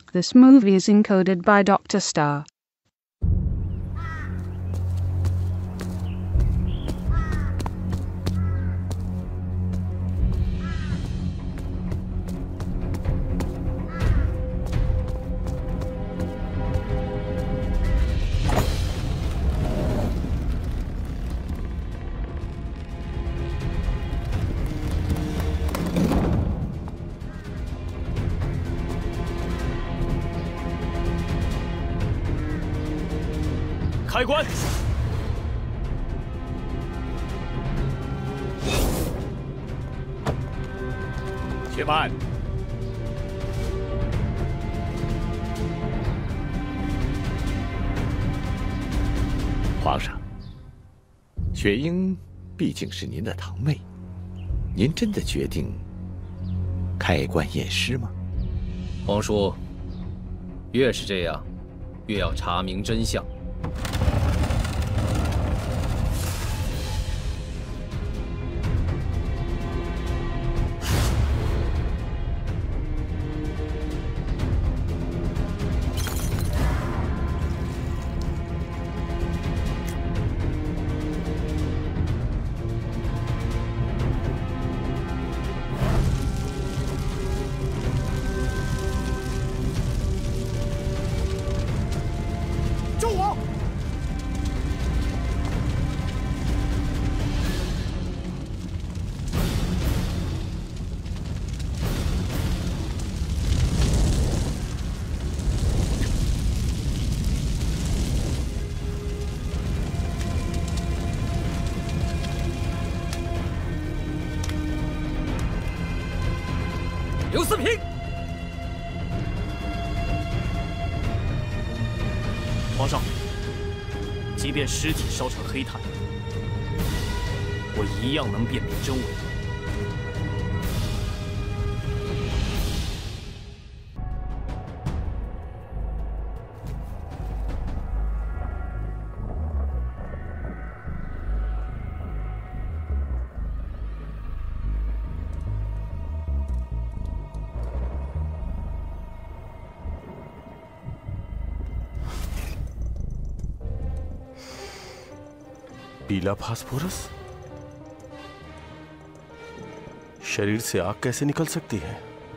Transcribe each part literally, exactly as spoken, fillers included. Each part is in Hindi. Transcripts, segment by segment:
This movie is encoded by Doctor Star. 开棺！且慢！ 皇上，雪英毕竟是您的堂妹，您真的决定开棺验尸吗？ 皇叔，越是这样，越要查明真相。 刘思平， 皇上，即便尸体烧成黑炭，我一样能辨别真伪。 पीला फास्फोरस? शरीर से आग कैसे निकल सकती है?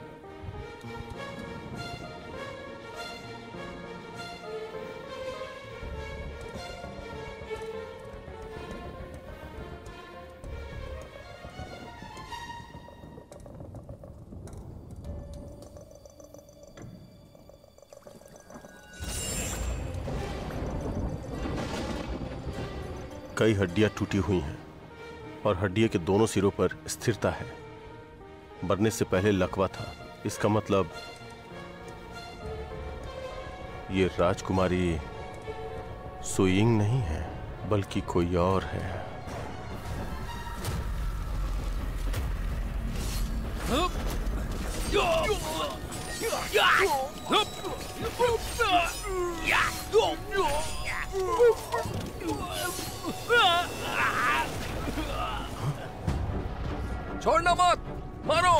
कई हड्डियां टूटी हुई हैं और हड्डियों के दोनों सिरों पर स्थिरता है। मरने से पहले लकवा था। इसका मतलब ये राजकुमारी सुइंग नहीं है, बल्कि कोई और है। छोड़ना मत, मारो!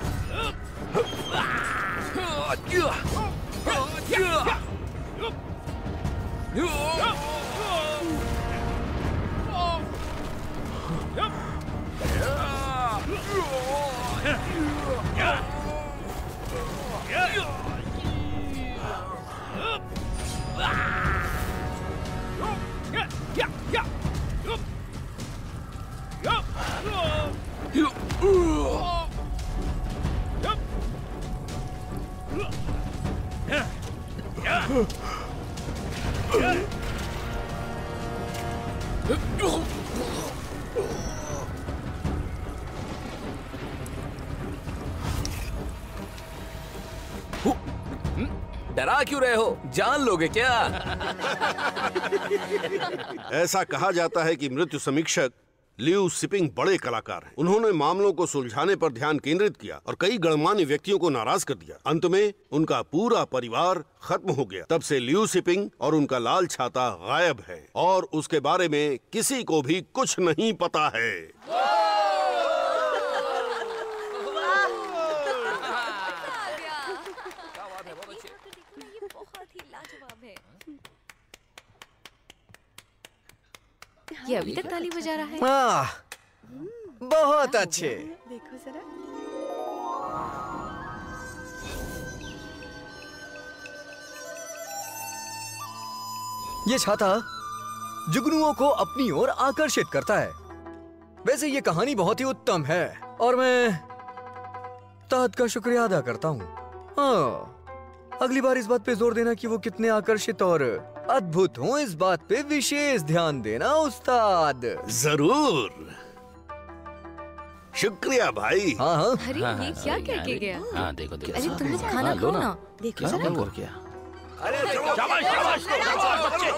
डरा क्यों रहे हो? जान लोगे क्या? ऐसा कहा जाता है कि मृत्यु समीक्षक लियू सिपिंग बड़े कलाकार हैं। उन्होंने मामलों को सुलझाने पर ध्यान केंद्रित किया और कई गणमान्य व्यक्तियों को नाराज कर दिया। अंत में उनका पूरा परिवार खत्म हो गया। तब से लियू सिपिंग और उनका लाल छाता गायब है और उसके बारे में किसी को भी कुछ नहीं पता है। ये अभी तक ताली बजा रहा है। आह, बहुत अच्छे। देखो जरा। ये छाता जुगनुओं को अपनी ओर आकर्षित करता है। वैसे ये कहानी बहुत ही उत्तम है और मैं ताहत का शुक्रिया अदा करता हूँ। हाँ, अगली बार इस बात पे जोर देना कि वो कितने आकर्षित और अद्भुत हों, इस बात पे विशेष ध्यान देना उस्ताद। जरूर, शुक्रिया भाई। हाँ हाँ। अरे हाँ, ये हाँ, क्या अरे, कह के गया? हाँ देखो देखो। अरे तुम लोग खाना हाँ, लो खाओ ना। ना। देखो क्या जरा। हुआ क्या? शाबाश शाबाश शाबाश बच्चे।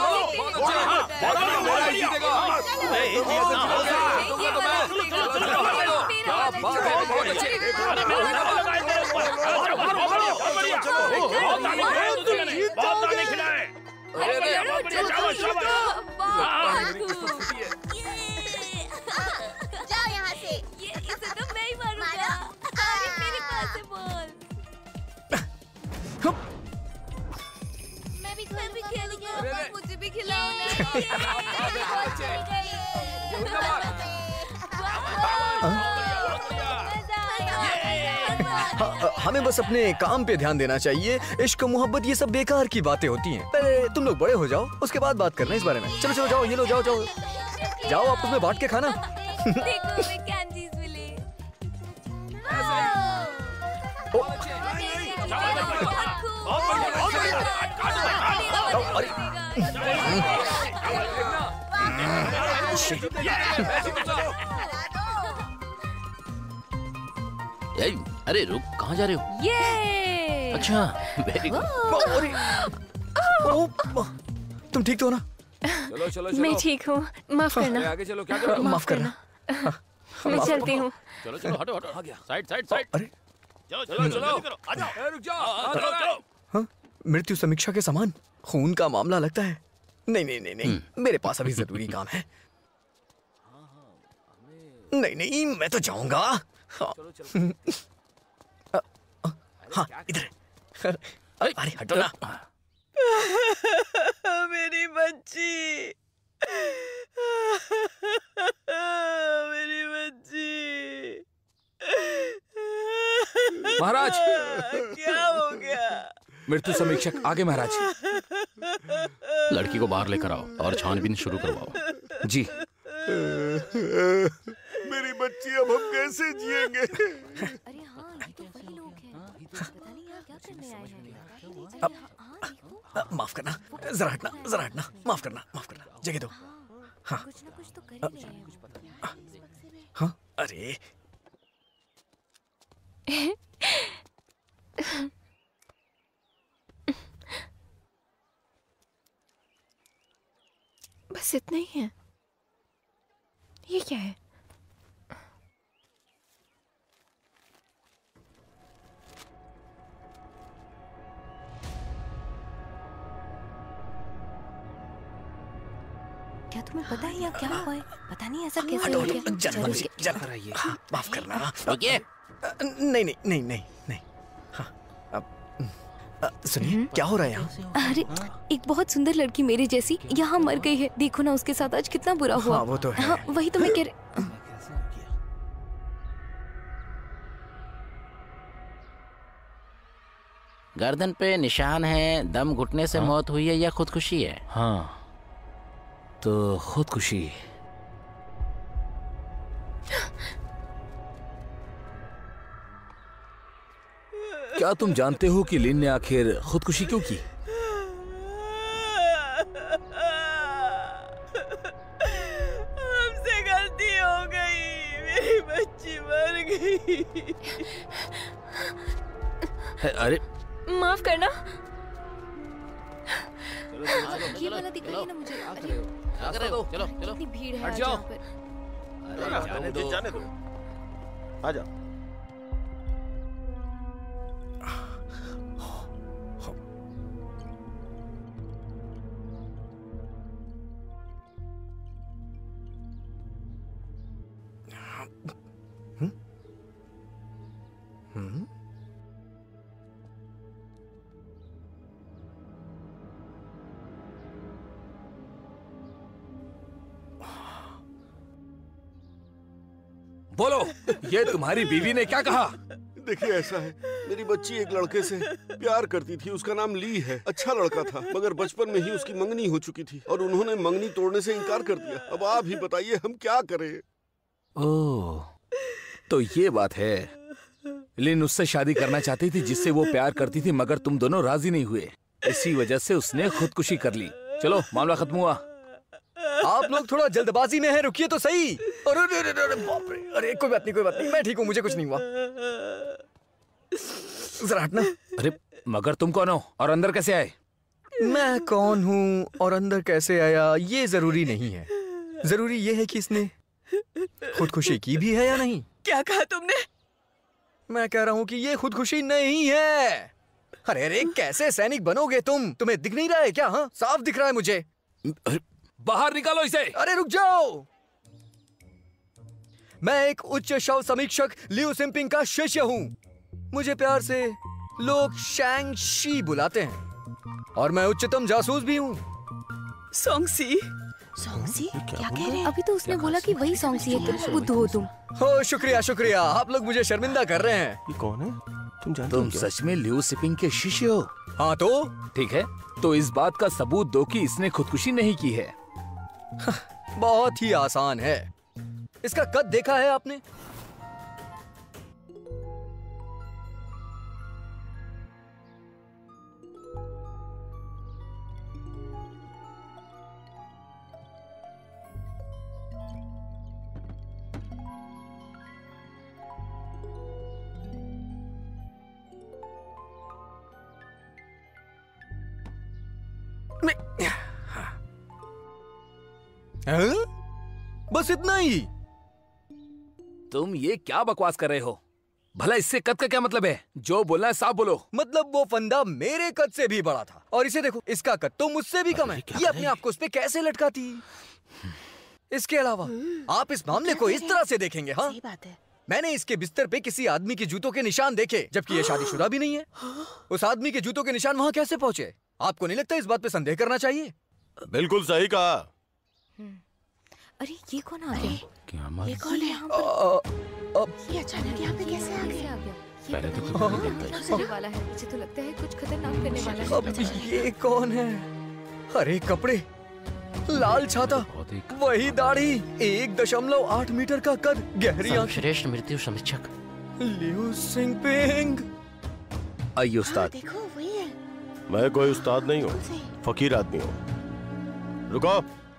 जाओ यहाँ से। ये इसे तो मैं ही मारूंगा। अरे मेरे पास है बॉल। मैं भी मैं भी खेलूंगा। मुझे भी खिलाओ ना। बॉल चली गई। हाँ, हमें बस अपने काम पे ध्यान देना चाहिए। इश्क मोहब्बत ये सब बेकार की बातें होती हैं। पहले तुम लोग बड़े हो जाओ, उसके बाद बात करना इस बारे में। चलो चलो जाओ, ये लो, जाओ जाओ जाओ, आपस में बांट के खाना। देखो हमें कैंडीज मिली। ए, अरे रुक, कहाँ जा रहे हो? ये अच्छा, वेरी गुड। तुम ठीक तो हो ना? चलो चलो चलो। मैं ठीक हूँ, माफ करना। आगे चलो, क्या करो? माफ करना। मैं चलती हूँ। चलो चलो हटो हटो। Side side side. अरे चलो चलो चलो आ जाओ। रुक जाओ। चलो चलो। हाँ, मृत्यु समीक्षा के समान खून का मामला लगता है। नहीं नहीं नहीं नहीं, मेरे पास अभी जरूरी काम है। नहीं नहीं, मैं तो जाऊंगा। हाँ, हाँ इधर। अरे हटो ना। मेरी बच्ची, मेरी बच्ची। महाराज, क्या हो गया? मृत्यु समीक्षक आगे महाराज। लड़की को बाहर लेकर आओ और छानबीन शुरू करवाओ। जी। मेरी बच्ची, अब हम कैसे जिएंगे? अरे हाँ, ये तो वही लोग हैं। पता नहीं यहाँ क्या करने आए हैं। अब माफ करना, जरा हटना, जरा हटना, माफ करना, माफ करना, जगह दो। हाँ कुछ ना कुछ तो कर ही रहे हैं। हाँ, अरे बस इतना ही है। ये क्या है? क्या तुम्हें पता है यहाँ क्या हुआ है? पता नहीं ऐसा कैसे हटो हो हटो, गया। जरा मुझे, जरा रहिए। हाँ, माफ करना। रुकिए। नहीं नहीं नहीं नहीं नहीं। हाँ, अब अ, सुनिए, क्या हो रहा है यहाँ? अरे एक बहुत सुंदर लड़की मेरे जैसी यहाँ मर गई है। देखो ना उसके साथ आज कितना बुरा हुआ। हाँ, वो तो है। हाँ, वही तो मैं कह रही। गर्दन पे निशान है। दम घुटने से मौत हुई है या खुदकुशी है? हाँ तो खुदकुशी। क्या तुम जानते हो कि लिन ने आखिर खुदकुशी क्यों की? हमसे गलती हो गई, मेरी बच्ची मर गई। अरे माफ करना। ये वाला दिखाइए ना मुझे। अरे क्या कर रहे हो? चलो चलो। इतनी भीड़ है हट आज जाओ। यहाँ पर। अरे जाने दो, जाने दो। आ जाओ। बोलो, ये तुम्हारी बीवी ने क्या कहा? देखिए ऐसा है, मेरी बच्ची एक लड़के से प्यार करती थी। उसका नाम ली है। अच्छा लड़का था, मगर बचपन में ही उसकी मंगनी हो चुकी थी और उन्होंने मंगनी तोड़ने से इनकार कर दिया। अब आप ही बताइए हम क्या करें? ओह, तो ये बात है। लिन उससे शादी करना चाहती थी जिससे वो प्यार करती थी, मगर तुम दोनों राजी नहीं हुए। इसी वजह से उसने खुदकुशी कर ली। चलो, मामला खत्म हुआ। आप लोग थोड़ा जल्दबाजी में हैं, रुकिए तो सही। अरे अरे अरे अरे बाप रे, अरे कोई बात नहीं, कोई बात नहीं, मैं ठीक हूँ, मुझे कुछ नहीं हुआ। जरा हटना। अरे मगर तुम कौन हो और अंदर कैसे आए? मैं कौन हूँ और अंदर कैसे आया ये जरूरी नहीं है। जरूरी ये है कि इसने खुदकुशी की भी है या नहीं। क्या कहा तुमने? मैं कह रहा हूँ कि ये खुदकुशी नहीं है। अरे अरे कैसे सैनिक बनोगे तुम? तुम्हें दिख नहीं रहा है क्या? हाँ, साफ दिख रहा है मुझे। बाहर निकालो इसे। अरे रुक जाओ, मैं एक उच्च शव समीक्षक लियू सिंपिंग का शिष्य हूँ। मुझे प्यार से लोग शैंग शी बुलाते हैं और मैं उच्चतम जासूस भी हूँ। सोंगसी, सोंगसी क्या कह रहे हैं? अभी तो उसने बोला कि वही सोंगसी है। कितने बुद्ध हो तुम। हो शुक्रिया शुक्रिया, आप लोग मुझे शर्मिंदा कर रहे हैं। ये कौन है? तुम जानते तुम हो क्या? सच में लियू सिपिंग के शिष्य हो? हाँ तो ठीक है, तो इस बात का सबूत दो कि इसने खुदकुशी नहीं की है। बहुत ही आसान है। इसका कद देखा है आपने? हाँ? बस इतना ही? तुम ये क्या बकवास कर रहे हो? भला इससे कद का क्या मतलब है? जो बोलना है साफ बोलो। मतलब वो फंदा मेरे कद से भी बड़ा था और इसे देखो, इसका कद तो मुझसे भी कम है। ये अपने आप को उस पे कैसे लटकाती? इसके अलावा आप इस मामले को इस तरह से देखेंगे? हाँ सही बात है। मैंने इसके बिस्तर पे किसी आदमी के जूतों के निशान देखे, जबकि ये शादीशुदा भी नहीं है। उस आदमी के जूतों के निशान वहाँ कैसे पहुँचे? आपको नहीं लगता इस बात पे संदेह करना चाहिए? बिल्कुल सही कहा। अरे ये कौन आ रहे हैं? क्या ये कौन है यहाँ पर? ये अचानक यहाँ पे कैसे आ गया? पहले तो क्या करने वाला है? मुझे तो लगता है कुछ खतरनाक करने वाला है। अब ये कौन है? हरे कपड़े, लाल छाता, वही दाढ़ी, एक दशमलव आठ मीटर का कद, गहरी आंखें। श्रेष्ठ मृत्यु समीक्षक लियू सिंपिंग। आइए उस्ताद। देखो वही है। मैं कोई उस्ताद नहीं हूँ, फकीर आदमी हूँ। रुको,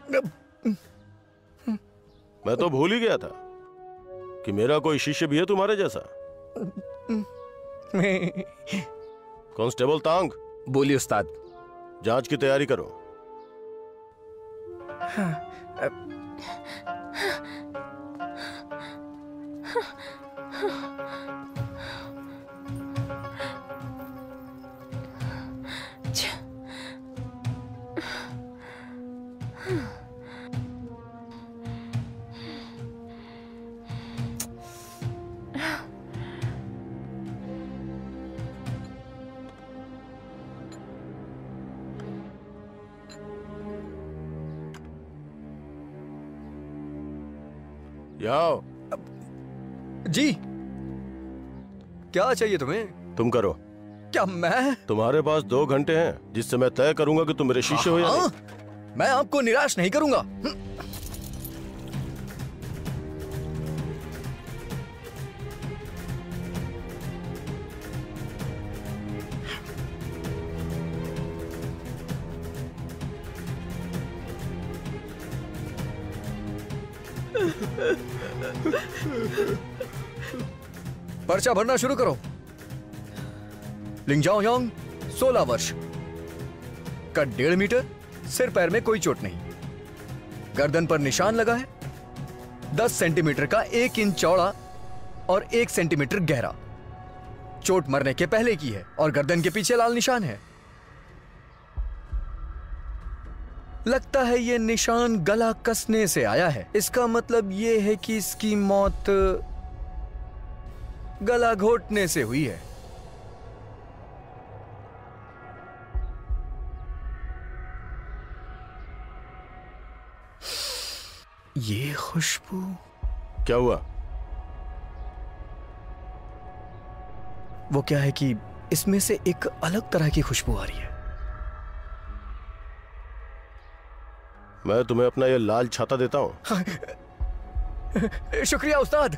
मैं तो भूल ही गया था कि मेरा कोई शिष्य भी है तुम्हारे जैसा। कांस्टेबल तांग। बोलिए उस्ताद। जांच की तैयारी करो। जाओ। जी, क्या चाहिए तुम्हें? तुम करो। क्या मैं? तुम्हारे पास दो घंटे हैं जिससे मैं तय करूंगा कि तुम मेरे शिष्य हो या नहीं। मैं आपको निराश नहीं करूंगा। पर्चा भरना शुरू करो। लिंगजाओ यांग, सोलह वर्ष, कद डेढ़ मीटर, सिर पैर में कोई चोट नहीं, गर्दन पर निशान लगा है, दस सेंटीमीटर का एक इंच चौड़ा और एक सेंटीमीटर गहरा। चोट मरने के पहले की है और गर्दन के पीछे लाल निशान है। लगता है ये निशान गला कसने से आया है। इसका मतलब ये है कि इसकी मौत गला घोटने से हुई है। ये खुशबू क्या हुआ? वो क्या है कि इसमें से एक अलग तरह की खुशबू आ रही है। मैं तुम्हें अपना ये लाल छाता देता हूं। शुक्रिया उस्ताद।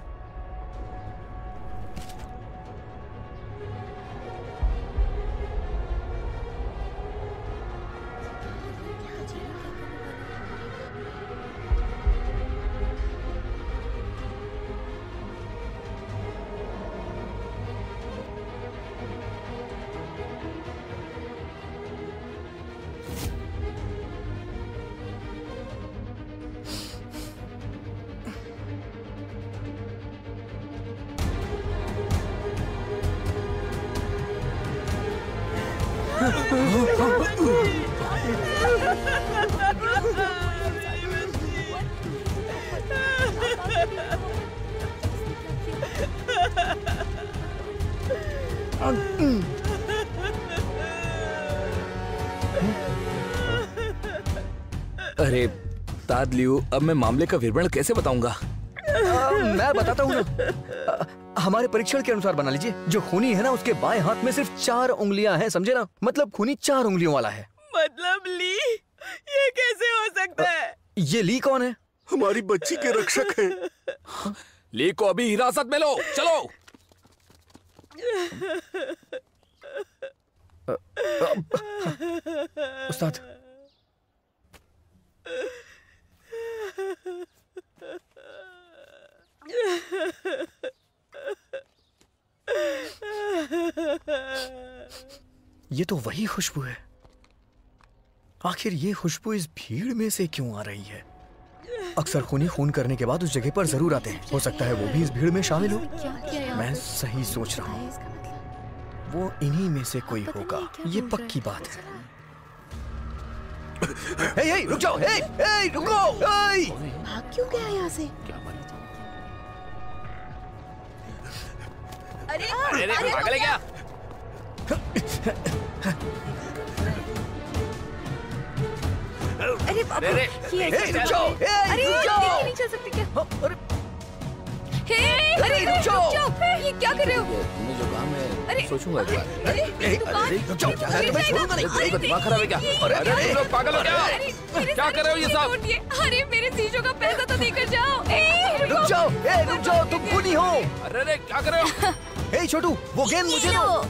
अरे ताद लियू, अब मैं मामले का विवरण कैसे बताऊंगा? मैं बताता हूँ ना। हमारे परीक्षण के अनुसार बना लीजिए। जो खूनी है ना, उसके बाएं हाथ में सिर्फ चार उंगलियां हैं, समझे ना? मतलब खूनी चार उंगलियों वाला है। मतलब ली? ये कैसे हो सकता है? ये ली कौन है? हमारी बच्ची के रक्षक हैं। ली को अभी हिरासत में लो, चलो। उस्ताद, ये तो वही खुशबू है। आखिर ये खुशबू इस भीड़ में से क्यों आ रही है? अक्सर खूनी खून करने के बाद उस जगह पर जरूर आते हैं। हो सकता है वो भी इस भीड़ में शामिल हो। मैं सही सोच रहा हूँ, वो इन्हीं में से कोई होगा, ये पक्की बात है। हे, हे, रुक जाओ, हे, हे, रुको, हे। भाग क्यों गया यहाँ से? अरे अरे अरे पागल है क्या? अरे बाप रे, ये हे, रुक जाओ, हे, अरे रुक जाओ। नहीं चल सकते क्या? अरे हे, अरे रुक जाओ, ये क्या कर रहे हो? तुमने जो काम है सोचूंगा एक बार। अरे अरे रुक जाओ, अरे मैं छोड़ूंगा नहीं। अरे दिमाग खराब है क्या? अरे अरे तुम लोग पागल हो क्या? क्या कर रहे हो ये सब? अरे मेरे शीशों का पैसा तो देकर जाओ। रुक जाओ, हे, रुक जाओ, तुम खूनी हो। अरे अरे क्या कर रहे हो? हे छोटू, वो गेंद मुझे दो।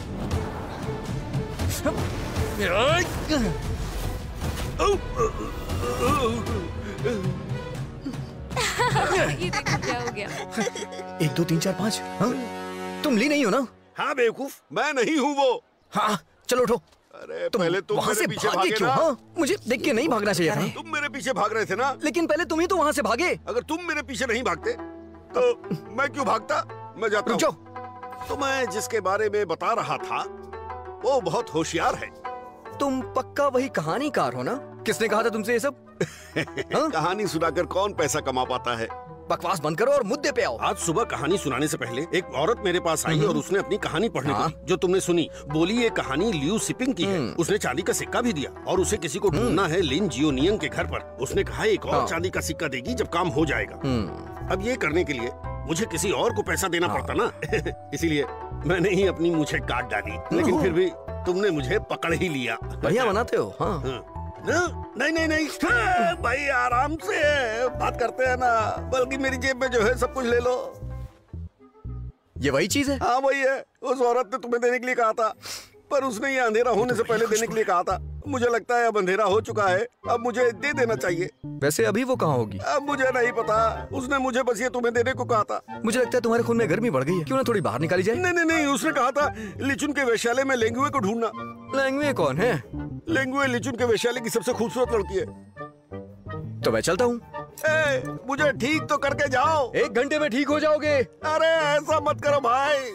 ये देखो क्या हो गया। एक दो तीन चार पाँच। हाँ? तुम ली नहीं हो ना? हाँ बेवकूफ, मैं नहीं हूँ वो। हाँ चलो उठो। अरे तुम पहले तुम वहाँ मेरे से पीछे भागे भागे क्यों? ना। हाँ? मुझे देख के नहीं भागना चाहिए था। तुम मेरे पीछे भाग रहे थे ना। लेकिन पहले तुम ही तो वहाँ से भागे। अगर तुम मेरे पीछे नहीं भागते तो मैं क्यों भागता? मैं जाता रुक जाओ। हूँ। तो मैं जिसके बारे में बता रहा था वो बहुत होशियार है। तुम पक्का वही कहानीकार हो ना? किसने कहा था तुमसे ये सब? हाँ? कहानी सुनाकर कौन पैसा कमा पाता है? बकवास बंद करो और मुद्दे पे आओ। आज सुबह कहानी सुनाने से पहले एक औरत मेरे पास आई और उसने अपनी कहानी पढ़ने को दी, जो तुमने सुनी। बोली ये कहानी लियू सिपिंग की है। उसने चांदी का सिक्का भी दिया और उसे किसी को ढूंढना है लिन जियोनियंग के घर पर। उसने कहा एक और हाँ। चांदी का सिक्का देगी जब काम हो जाएगा। अब ये करने के लिए मुझे किसी और को पैसा देना पड़ता ना। इसीलिए मैंने ही अपनी मुझे काट डाली, लेकिन फिर भी तुमने मुझे पकड़ ही लिया। बढ़िया बनाते हो। हाँ। हाँ। नहीं नहीं नहीं हाँ, भाई आराम से बात करते हैं ना। बल्कि मेरी जेब में जो है सब कुछ ले लो। ये वही चीज है? हाँ वही है। उस औरत ने तुम्हें देने के लिए कहा था, पर उसने ये अंधेरा होने से पहले देने के लिए कहा था। मुझे लगता है अब अंधेरा हो चुका है, अब मुझे दे देना चाहिए। वैसे अभी वो कहाँ होगी? अब मुझे नहीं पता। उसने मुझे बस ये तुम्हें देने को कहा था। मुझे लगता है तुम्हारे खून में गर्मी बढ़ गई है। क्यों ना थोड़ी बाहर निकाली जाए? नहीं नहीं नहीं, उसने कहा था लिचुन के वेश्यालय में लेंगुए को ढूंढना। लेंगुए कौन है? लेंगुए लिचुन के वेश्यालय की सबसे खूबसूरत लड़की है। तो मैं चलता हूँ। मुझे ठीक तो करके जाओ। एक घंटे में ठीक हो जाओगे। अरे ऐसा मत करो भाई।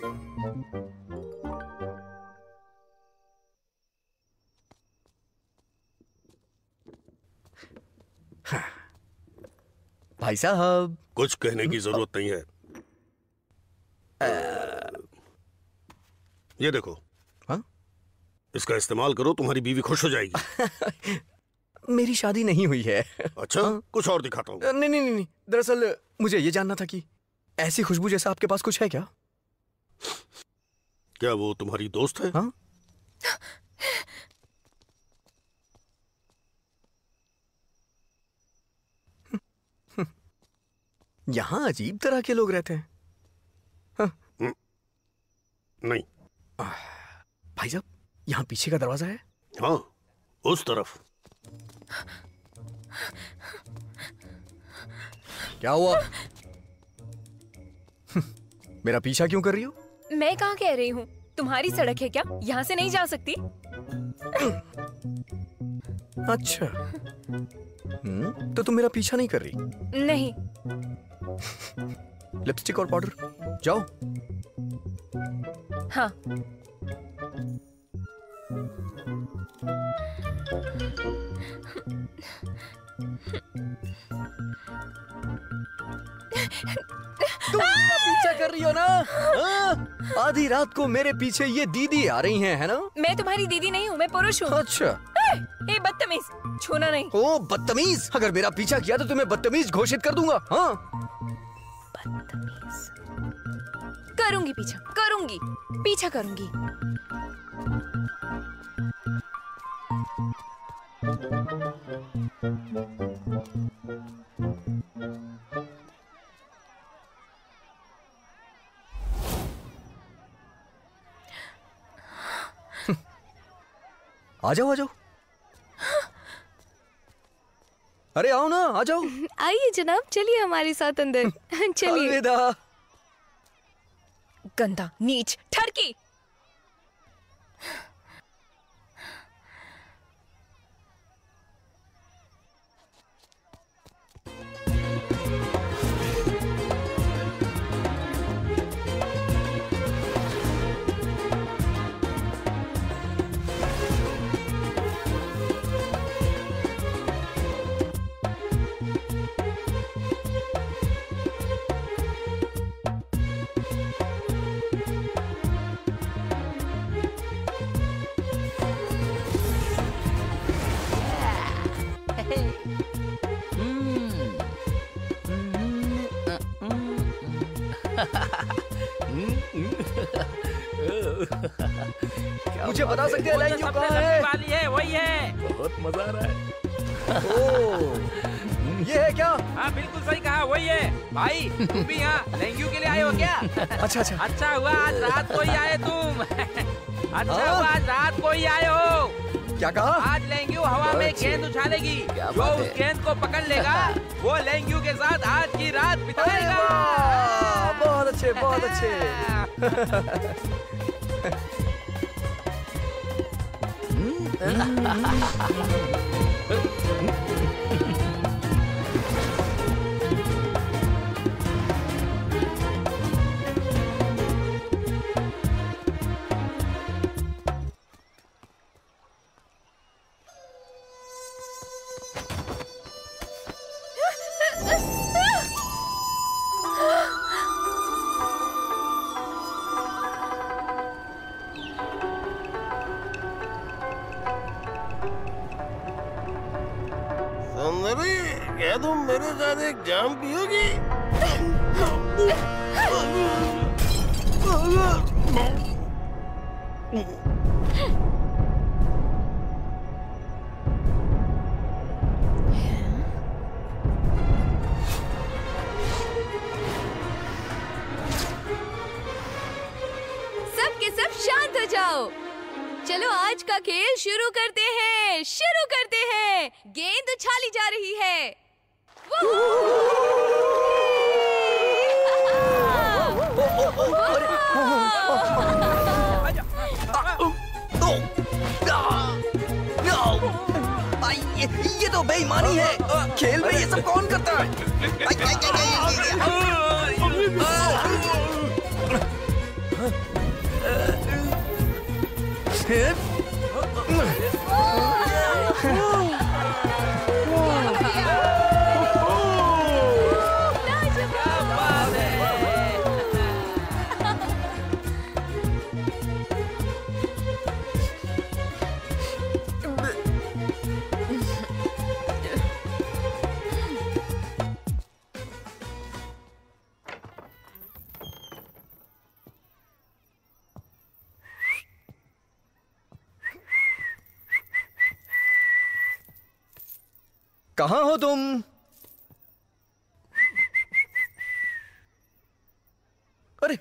भाई साहब, कुछ कहने की जरूरत नहीं है। ये देखो। हाँ? इसका इस्तेमाल करो, तुम्हारी बीवी खुश हो जाएगी। मेरी शादी नहीं हुई है। अच्छा, हाँ? कुछ और दिखाता हूँ। नहीं नहीं नहीं, दरअसल मुझे ये जानना था कि ऐसी खुशबू जैसा आपके पास कुछ है क्या? क्या वो तुम्हारी दोस्त है? हाँ? यहाँ अजीब तरह के लोग रहते हैं। हाँ? नहीं। भाई साहब, यहाँ पीछे का दरवाजा है? हाँ, उस तरफ। क्या हुआ? मेरा पीछा क्यों कर रही हो? मैं कहाँ कह रही हूँ, तुम्हारी सड़क है क्या? यहाँ से नहीं जा सकती? अच्छा, हम्म, तो तुम मेरा पीछा नहीं कर रही? नहीं। लिपस्टिक और पाउडर, जाओ। हाँ। तुम मेरा पीछा कर रही हो ना? हाँ? आधी रात को मेरे पीछे ये दीदी आ रही हैं, है ना? मैं तुम्हारी दीदी नहीं हूँ, मैं पुरुष हूँ। अच्छा। ए बदतमीज, छूना नहीं। ओ बदतमीज, अगर मेरा पीछा किया तो तुम्हें बदतमीज घोषित कर दूंगा। हाँ? बदतमीज। करूंगी पीछा, करूंगी, पीछा करूंगी। आ जाओ, आ जाओ। अरे आओ ना, आ जाओ। आइए जनाब, चलिए हमारे साथ अंदर। चलिए। अलविदा। गंदा, नीच, ठरकी। मुझे बता सकते हैं लाइन क्यों कहाँ है? वाली है, वही है। बहुत मजा आ रहा है। ओ, ये है क्या? हाँ बिल्कुल सही कहा, वही है। भाई तुम भी यहाँ लेंग्यू के लिए आए हो क्या? अच्छा अच्छा। अच्छा हुआ आज रात को ही आए तुम। अच्छा हाँ? हुआ आज रात को ही आए हो। क्या कहा? आज लेंग्यू हवा में गेंद उछालेगी, जो उस गेंद को पकड़ लेगा वो लेंग्यू के साथ आज की रात बिताएगा। बहुत अच्छे, बहुत अच्छे। सुंदरी, क्या तुम मेरे साथ एक जाम पियोगी? सब के सब शांत हो जाओ। चलो आज का खेल शुरू करते हैं, शुरू करते हैं। गेंद उछाली जा रही है। ये, ये तो बेईमानी है। खेल में ये सब कौन करता है? कहाँ हो तुम? अरे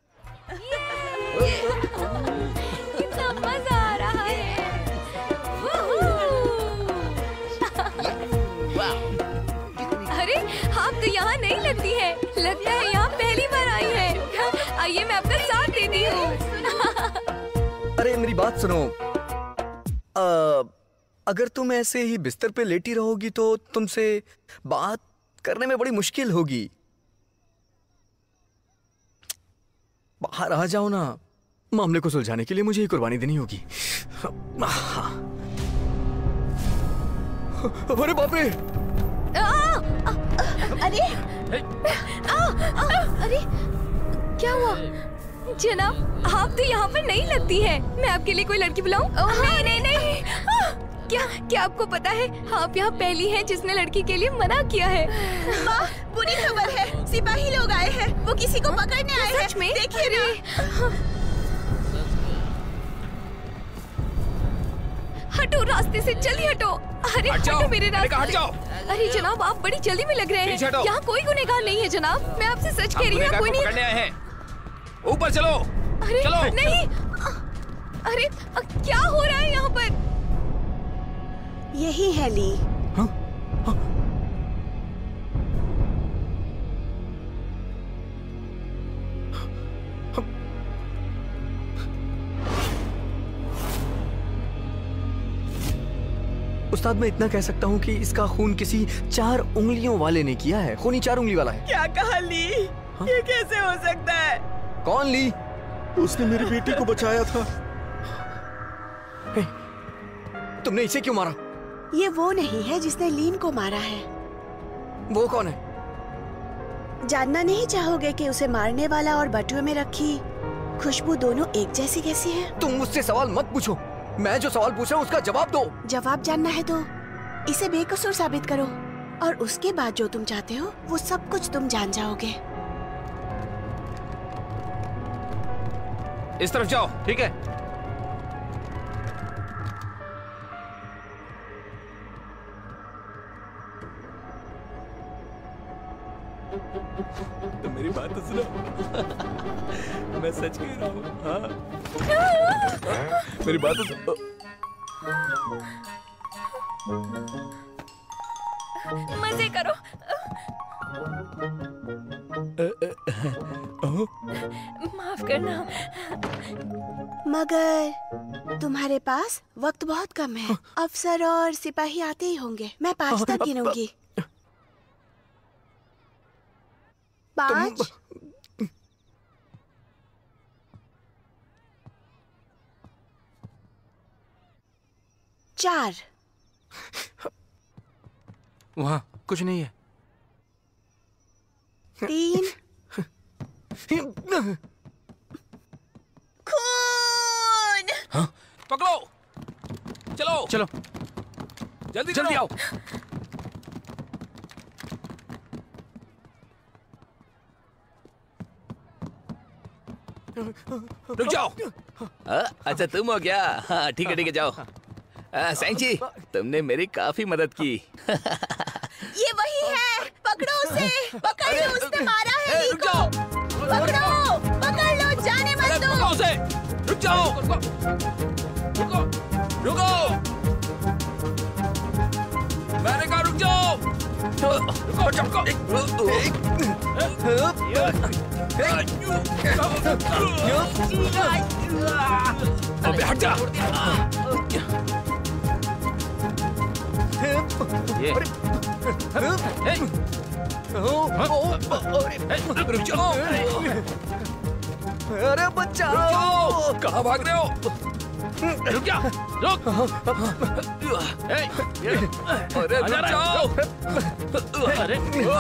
कितना मजा आ रहा है। अरे आप तो यहाँ नहीं लगती है, लगता है यहाँ पहली बार आई है। आइए मैं आपका साथ देती हूँ। अरे मेरी बात सुनो, आ, अगर तुम ऐसे ही बिस्तर पे लेटी रहोगी तो तुमसे बात करने में बड़ी मुश्किल होगी। बाहर आ जाओ ना, मामले को सुलझाने के लिए मुझे ही कुर्बानी देनी होगी। अरे बाप रे! अरे आ, आ, अरे क्या हुआ जनाब? आप तो यहाँ पर नहीं लगती है। मैं आपके लिए कोई लड़की बुलाऊं? नहीं नहीं नहीं। आ, क्या क्या आपको पता है आप यहाँ पहली हैं जिसने लड़की के लिए मना किया है? माँ, बुरी खबर है, सिपाही लोग आए हैं, वो किसी को पकड़ने आए हैं। सच में? देखिए ना। हटो रास्ते से, जल्दी हटो। अरे हटो मेरे रास्ते हट जाओ। अरे जनाब आप बड़ी जल्दी में लग रहे हैं। यहाँ कोई गुनहगार नहीं है जनाब, मैं आपसे सच कह रही हूँ। कोई नहीं पकड़ने आए हैं। ऊपर चलो। अरे चलो। नहीं। अरे क्या हो रहा है यहाँ पर? यही है ली। हाँ? हाँ? उस्ताद मैं इतना कह सकता हूँ कि इसका खून किसी चार उंगलियों वाले ने किया है। खूनी चार उंगली वाला है। क्या कहा ली? हाँ? ये कैसे हो सकता है? कौन ली? उसने मेरी बेटी को बचाया था। हे, तुमने इसे क्यों मारा? ये वो नहीं है जिसने लीन को मारा है। वो कौन है? जानना नहीं चाहोगे कि उसे मारने वाला और बटुए में रखी खुशबू दोनों एक जैसी कैसी है? तुम मुझसे सवाल मत पूछो, मैं जो सवाल पूछ रहा हूँ उसका जवाब दो। जवाब जानना है तो इसे बेकसूर साबित करो और उसके बाद जो तुम चाहते हो वो सब कुछ तुम जान जाओगे। इस तरफ जाओ। ठीक है। तो मेरी बात तो सुनो। मैं सच कह रहा हूँ। हाँ। मेरी बात तो सुनो। मजे करो। माफ करना। मगर तुम्हारे पास वक्त बहुत कम है। अफसर और सिपाही आते ही होंगे। मैं पाँच तक गिनूंगी। पाँच, चार, वहाँ कुछ नहीं है। तीन, खून। हाँ? पकड़ो। चलो चलो जल्दी जल्दी आओ। रुक जाओ। आ, अच्छा तुम हो क्या? हाँ ठीक है ठीक है जाओ। सैंची तुमने मेरी काफी मदद की। ये वही है, पकड़ो उसे, पकड़ लो, उसने मारा है ली को। पकड़ो, पकड़ लो, जाने मत दो। पकड़ो उसे। रुक जाओ। रुको रुको। मैंने कहा रुक जाओ। रुको रुको। अबे हट जा। ये रुक जाओ। अरे बचाओ। कहाँ भाग रहे हो? रुक जा। रुक। अरे रुक जाओ। अरे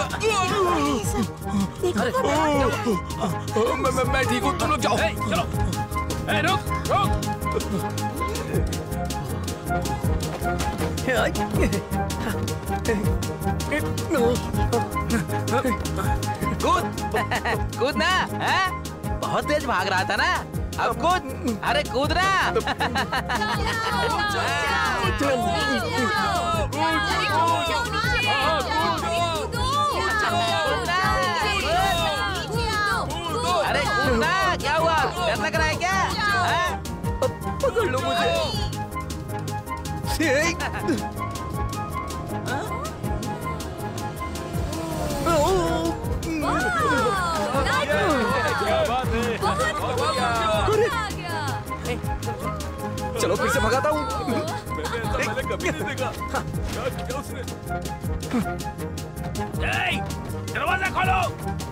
मैं मैं मैं ठीक हूँ, तुम लोग जाओ। चलो। ए रुक रुक। कूद कूद ना, है? बहुत तेज भाग रहा था ना। अब कूद, अरे कूद रहा। अरे कूदना, क्या हुआ? डर लग रहा है क्या? पकड़ लो मुझे। चलो फिर से भगाता हूँ। दरवाजा खोलो।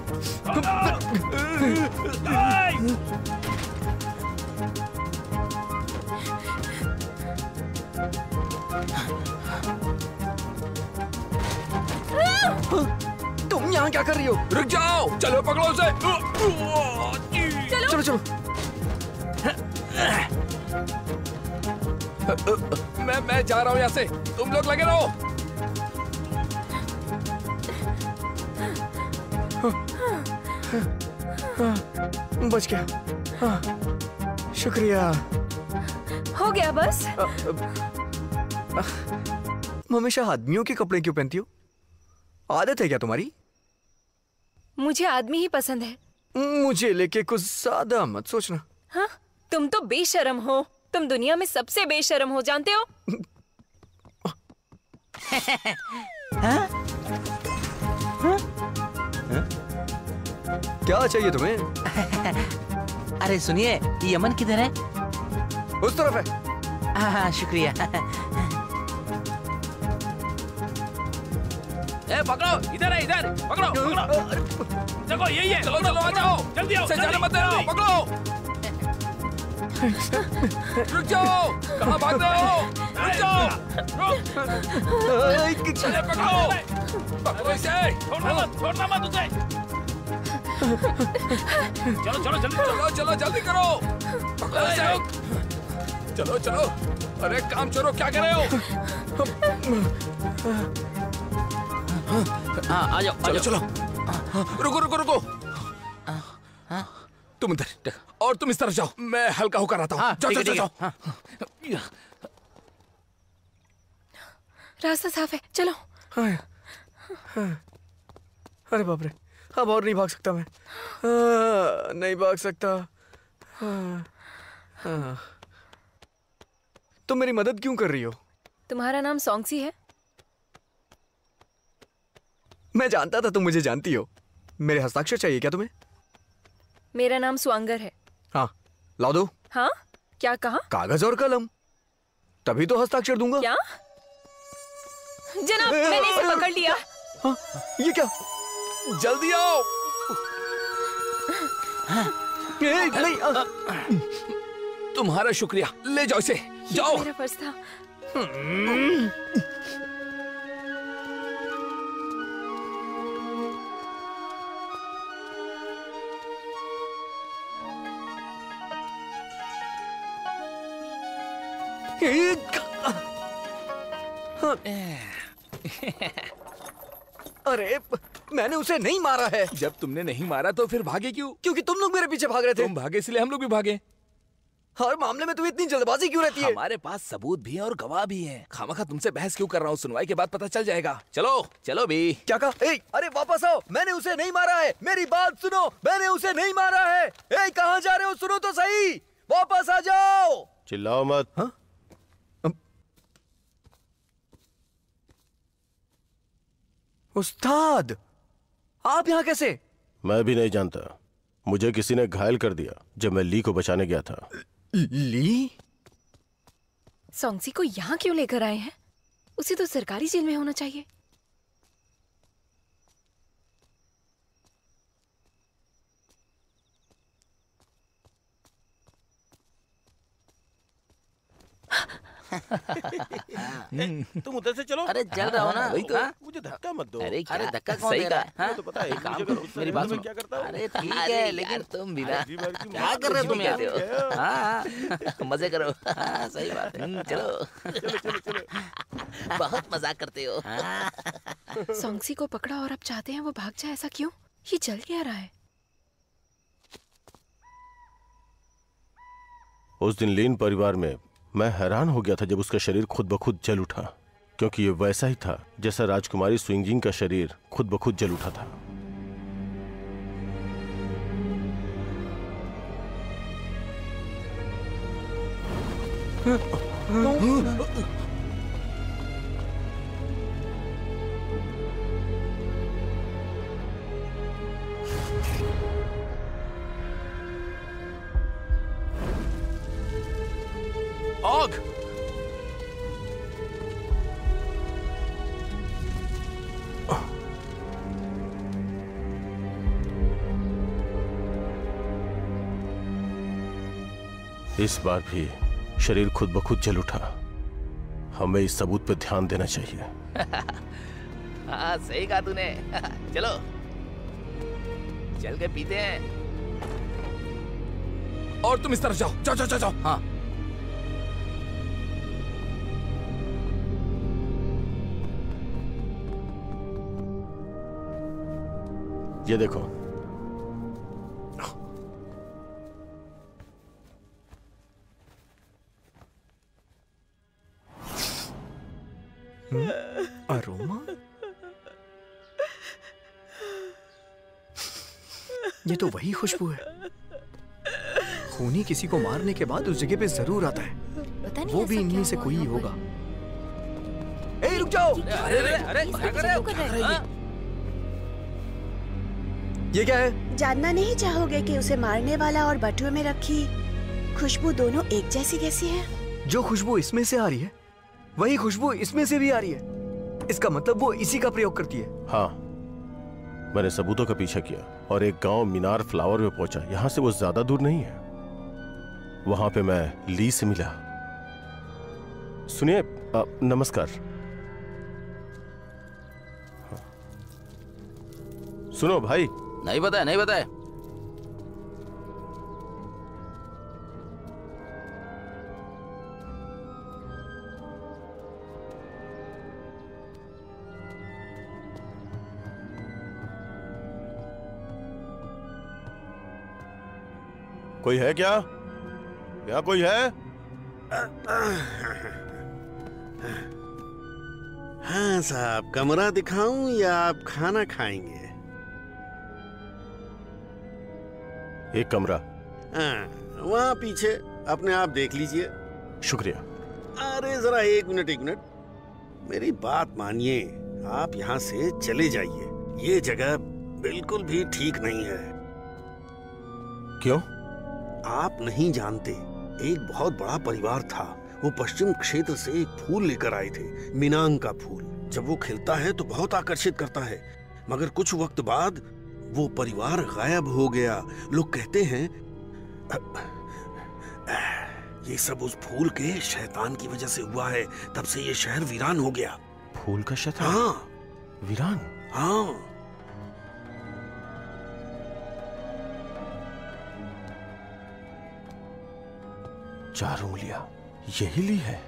तुम यहाँ क्या कर रही हो? रुक जाओ, चलो पकड़ो उसे। चलो चलो। मैं मैं जा रहा हूँ यहाँ से, तुम लोग लगे रहो। बच गया। हाँ, शुक्रिया। हो गया बस। हमेशा आदमियों के कपड़े क्यों पहनती हो? आदत है क्या तुम्हारी? मुझे आदमी ही पसंद है। मुझे लेके कुछ ज्यादा मत सोचना। हाँ, तुम तो बेशर्म हो। तुम दुनिया में सबसे बेशर्म हो, जानते हो? हाँ? हाँ? क्या चाहिए तुम्हें? अरे सुनिए, यमन किधर है? उस तरफ है। हाँ हाँ शुक्रिया। ए पकड़ो, इधर है, इधर पकड़ो, पकड़ो। देखो यही है। चलो चलो आ जाओ, जल्दी आओ, जाने मत देना, पकड़ो। रुक जाओ, कहाँ भाग रहे हो? रुक जाओ, रुक। चले पकड़ो, पकड़ो इसे। छोड़ना मत, छोड़ना मत उसे। चलो चलो जल्दी, चलो चलो जल्दी करो, पकड़ो इसे। चलो चलो, अरे काम चोरो क्या कर रहे हो? हाँ आ जाओ, चलो चलो, रुको रुको रुको। तुम इधर और तुम इस तरफ जाओ, मैं हल्का होकर आता हूँ। हाँ, जाओ ठीक है, जाओ ठीक है। जाओ। रास्ता साफ है, चलो। अरे बाप रे, अब और नहीं भाग सकता मैं। आ, नहीं भाग सकता। आ, आ, तुम मेरी मदद क्यों कर रही हो? तुम्हारा नाम सॉन्गसी है? मैं जानता था तुम मुझे जानती हो। मेरे हस्ताक्षर चाहिए क्या तुम्हें? मेरा नाम स्वांगर है। हाँ, लाओ दो। हाँ, क्या कहा? कागज और कलम, तभी तो हस्ताक्षर दूंगा। क्या? जनाब, मैंने इसे पकड़ लिया। हाँ, ये क्या? जल्दी आओ। ए, नहीं, आ, तुम्हारा शुक्रिया, ले जाओ इसे, जाओ। मेरा फर्ज था। अरे मैंने उसे नहीं मारा है। जब तुमने नहीं मारा तो फिर भागे क्यों? क्योंकि तुम लोग मेरे पीछे भाग रहे थे। तुम भागे इसलिए हम लोग भी भागे। हर मामले में तुम्हें इतनी जल्दबाजी क्यों रहती है? हमारे पास सबूत भी है और गवाह भी हैं। खामखा तुमसे बहस क्यों कर रहा हूँ? सुनवाई के बाद पता चल जाएगा। चलो चलो भी। क्या कहा? ए, अरे वापस आओ, मैंने उसे नहीं मारा है। मेरी बात सुनो, मैंने उसे नहीं मारा है। ए, कहाँ जा रहे हो? सुनो तो सही, वापस आ जाओ। चिल्लाओ मत। हाँ? उस्ताद, आप यहाँ कैसे? मैं भी नहीं जानता, मुझे किसी ने घायल कर दिया जब मैं ली को बचाने गया था। ली? सॉन्गसी को यहाँ क्यों लेकर आए हैं? उसे तो सरकारी जेल में होना चाहिए। तुम उधर से चलो। अरे चल रहा हो ना? वही तो। हाँ? मुझे धक्का मत दो। अरे अरे धक्का कौन दे रहा है? हाँ? तो पता है एक काम करो, मेरी बात सुनो। क्या करता हूँ? अरे ठीक है, लेकिन तुम भी ना क्या कर रहे हो तुम यहाँ? हाँ, मजे करो। हाँ, सही बात है। चलो चलो चलो चलो। बहुत मजाक करते हो। सॉन्गसी को पकड़ा और अब चाहते हैं वो भाग जाए, ऐसा क्यों? ये जल क्या रहा है? उस दिन लीन परिवार में मैं हैरान हो गया था जब उसका शरीर खुद ब खुद जल उठा, क्योंकि ये वैसा ही था जैसा राजकुमारी स्विंगजिंग का शरीर खुद ब खुद जल उठा था। आग! इस बार भी शरीर खुद ब खुद जल उठा। हमें इस सबूत पर ध्यान देना चाहिए। हाँ सही कहा तूने। चलो चल के पीते हैं। और तुम इस तरफ जाओ, जाओ जाओ जाओ, जाओ। हाँ ये देखो, अरोमा? ये तो वही खुशबू है। खूनी किसी को मारने के बाद उस जगह पे जरूर आता है। पता नहीं वो भी इनमें से कोई ही होगा। ए, रुक जाओ! अरे अरे अरे क्या कर रहे हो? ये क्या है? जानना नहीं चाहोगे कि उसे मारने वाला और बटुए में रखी खुशबू दोनों एक जैसी कैसी है? जो खुशबू इसमें से आ रही है वही खुशबू इसमें से भी आ रही है। इसका मतलब वो इसी का प्रयोग करती है। हाँ, मैंने सबूतों का पीछा किया और एक गांव मीनार फ्लावर में पहुंचा। यहां से वो ज्यादा दूर नहीं है। वहां पे मैं ली से मिला। सुनिए, आ, नमस्कार। हाँ। सुनो भाई। नहीं बताया, नहीं बताया। कोई है क्या? क्या कोई है? हाँ साहब, कमरा दिखाऊं या आप खाना खाएंगे? एक कमरा। हाँ, वहाँ पीछे अपने आप देख लीजिए। शुक्रिया। अरे जरा एक मिनट एक मिनट मेरी बात मानिए। आप यहाँ से चले जाइए। ये जगह बिल्कुल भी ठीक नहीं है। क्यों? आप नहीं जानते, एक बहुत बड़ा परिवार था। वो पश्चिम क्षेत्र से एक फूल लेकर आए थे, मिनांग का फूल। जब वो खिलता है तो बहुत आकर्षित करता है, मगर कुछ वक्त बाद वो परिवार गायब हो गया। लोग कहते हैं ये सब उस फूल के शैतान की वजह से हुआ है। तब से ये शहर वीरान हो गया। फूल का शैतान? हाँ, वीरान? हाँ। चार उंगलियां, यही ली है।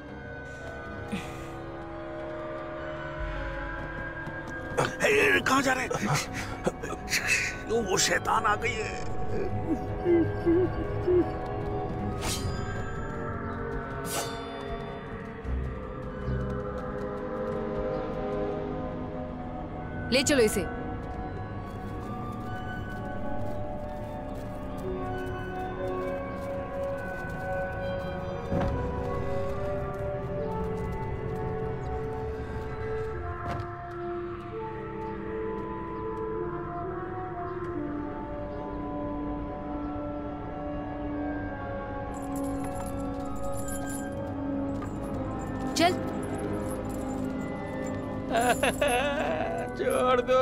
कहाँ जा रहे हैं? वो शैतान आ गई है। ले चलो इसे। चल। छोड़ दो।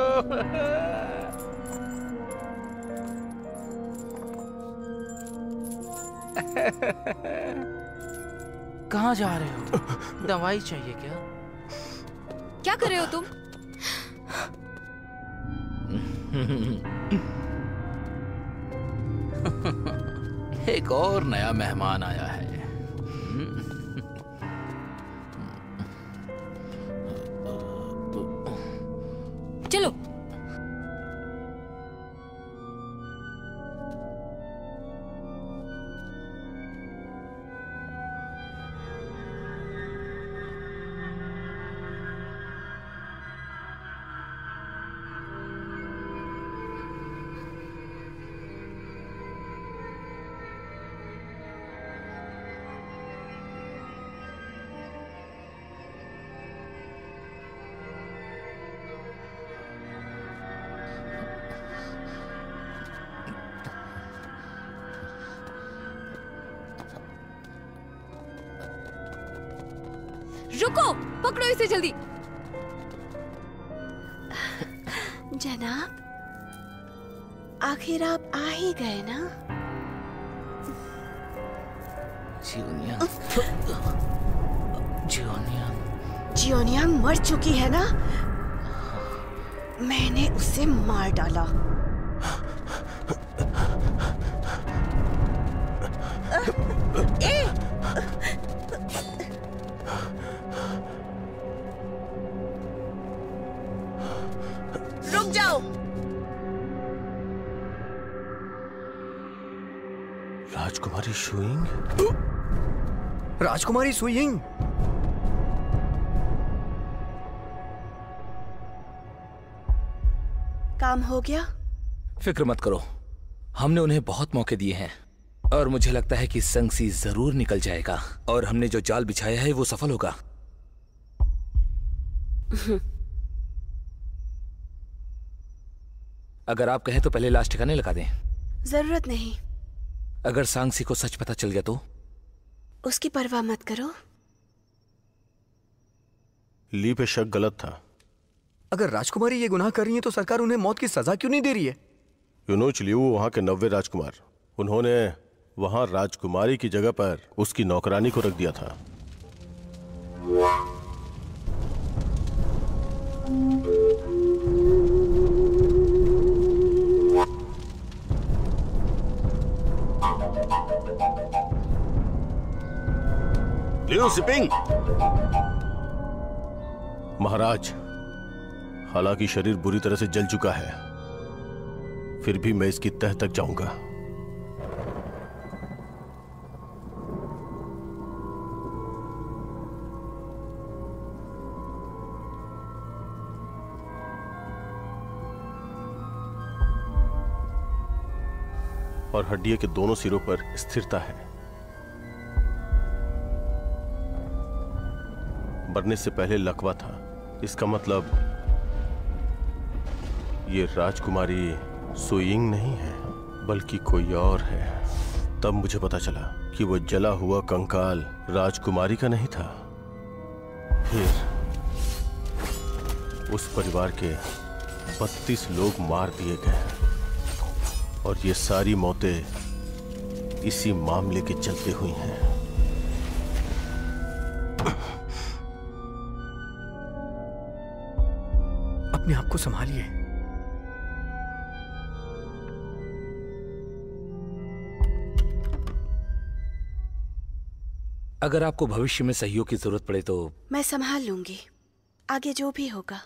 कहाँ जा रहे हो? दवाई चाहिए क्या? क्या कर रहे हो तुम? एक और नया मेहमान आया है। चलो। रुको, पकड़ो इसे जल्दी। जनाब, आखिर आप आ ही गए ना? जियोनिया, जियोनिया, जियोनिया मर चुकी है ना? मैंने उसे मार डाला। ए! रुक जाओ। राजकुमारी सुइंग? राजकुमारी सुइंग? काम हो गया? फिक्र मत करो, हमने उन्हें बहुत मौके दिए हैं और मुझे लगता है कि संगसी जरूर निकल जाएगा और हमने जो जाल बिछाया है वो सफल होगा। अगर आप कहें तो पहले लाश ठिकाने लगा दें। जरूरत नहीं। अगर सांगसी को सच पता चल गया तो? उसकी परवाह मत करो। ली पे शक गलत था। अगर राजकुमारी ये गुनाह कर रही है तो सरकार उन्हें मौत की सजा क्यों नहीं दे रही है? यूनोच लियू वहां के नव्वे राजकुमार, उन्होंने वहां राजकुमारी की जगह पर उसकी नौकरानी को रख दिया था। Liu sipping. महाराज, हालांकि शरीर बुरी तरह से जल चुका है, फिर भी मैं इसकी तह तक जाऊंगा। और हड्डियों के दोनों सिरों पर स्थिरता है। मरने से पहले लकवा था, इसका मतलब ये राजकुमारी सुइंग नहीं है बल्कि कोई और है। तब मुझे पता चला कि वो जला हुआ कंकाल राजकुमारी का नहीं था। फिर उस परिवार के बत्तीस लोग मार दिए गए और ये सारी मौतें इसी मामले के चलते हुई हैं। अपने आप को संभालिए। अगर आपको भविष्य में सहयोग की जरूरत पड़े तो? मैं संभाल लूंगी, आगे जो भी होगा।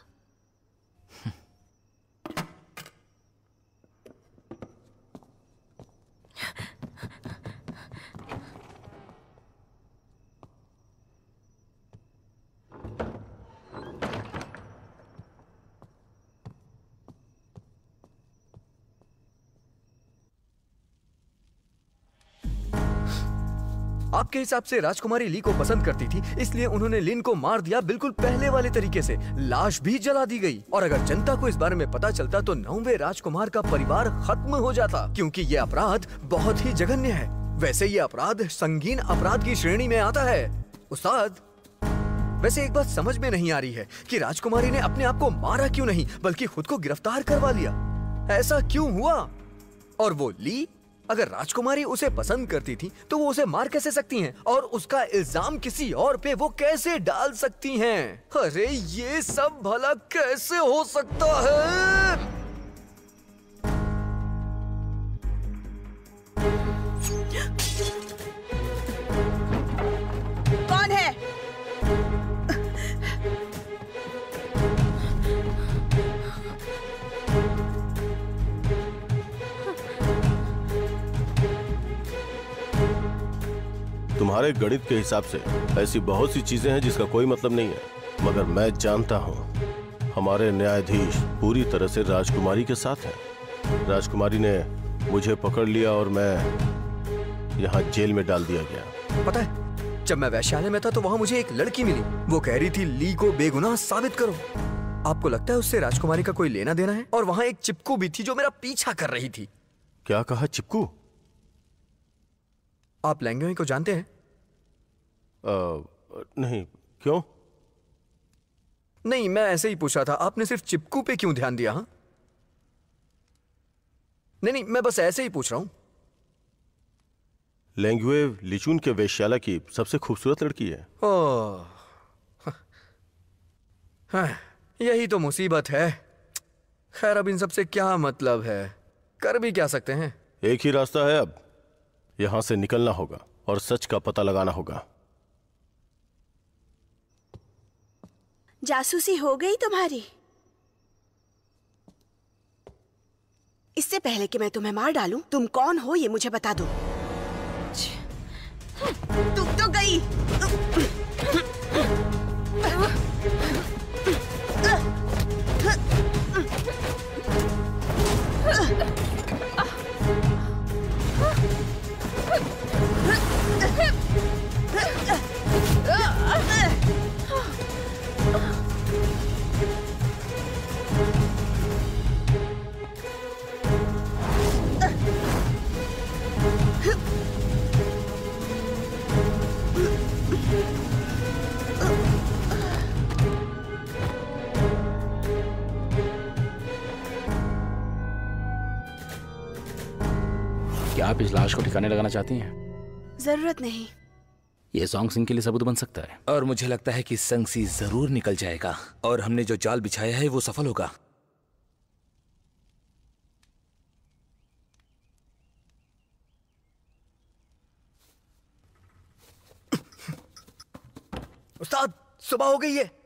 आपके हिसाब से राजकुमारी ली को पसंद करती थी, इसलिए उन्होंने लिन को मार दिया बिल्कुल पहले वाले तरीके से। लाश भी जला दी गई और अगर जनता को इस बारे में पता चलता तो नौवें राजकुमार का परिवार खत्म हो जाता, क्योंकि ये अपराध बहुत ही जघन्य है। वैसे ये अपराध संगीन अपराध की श्रेणी में आता है। उस्ताद, वैसे एक बात समझ में नहीं आ रही है कि राजकुमारी ने अपने आप को मारा क्यों नहीं बल्कि खुद को गिरफ्तार करवा लिया। ऐसा क्यों हुआ? और वो ली, अगर राजकुमारी उसे पसंद करती थी तो वो उसे मार कैसे सकती हैं? और उसका इल्जाम किसी और पे वो कैसे डाल सकती हैं? अरे ये सब भला कैसे हो सकता है? कौन है? तुम्हारे गणित के हिसाब से ऐसी बहुत सी चीजें हैं जिसका कोई मतलब नहीं है, मगर मैं जानता हूं हमारे न्यायाधीश पूरी तरह से राजकुमारी के साथ हैं। राजकुमारी ने मुझे पकड़ लिया और मैं यहाँ जेल में डाल दिया गया। पता है, जब मैं वैश्यालय में था तो वहाँ मुझे एक लड़की मिली। वो कह रही थी ली को बेगुनाह साबित करो। आपको लगता है उससे राजकुमारी का कोई लेना देना है? और वहाँ एक चिपकू भी थी जो मेरा पीछा कर रही थी। क्या कहा? चिपकू? आप लैंग्वेज को जानते हैं? आ, नहीं, क्यों? नहीं, मैं ऐसे ही पूछा था। आपने सिर्फ चिपकू पे क्यों ध्यान दिया? हाँ, नहीं नहीं, मैं बस ऐसे ही पूछ रहा हूं। लेंगुएव लिचून के वेश्याला की सबसे खूबसूरत लड़की है। ओह, हाँ, यही तो मुसीबत है। खैर, अब इन सबसे क्या मतलब है? कर भी क्या सकते हैं? एक ही रास्ता है, अब यहां से निकलना होगा और सच का पता लगाना होगा। जासूसी हो गई तुम्हारी? इससे पहले कि मैं तुम्हें मार डालूं, तुम कौन हो ये मुझे बता दो। तुम तो गई। क्या आप इस लाश को ठिकाने लगाना चाहती हैं? जरूरत नहीं। ये सॉन्ग सिंह के लिए सबूत बन सकता है। और मुझे लगता है कि संगसी जरूर निकल जाएगा और हमने जो जाल बिछाया है वो सफल होगा। उस्ताद, सुबह हो गई है।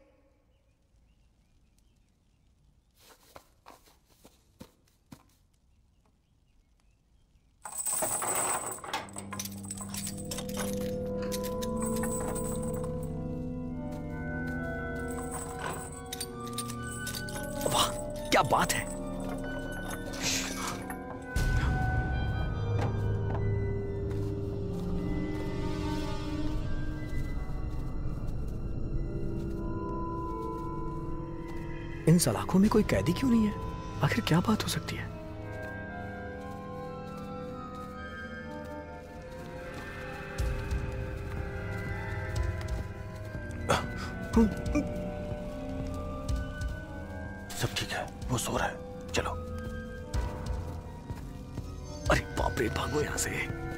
वाह, क्या बात है। इन सलाखों में कोई कैदी क्यों नहीं है? आखिर क्या बात हो सकती है? सब ठीक है, वो सो रहा है। चलो। अरे बाप रे, भागो यहां से।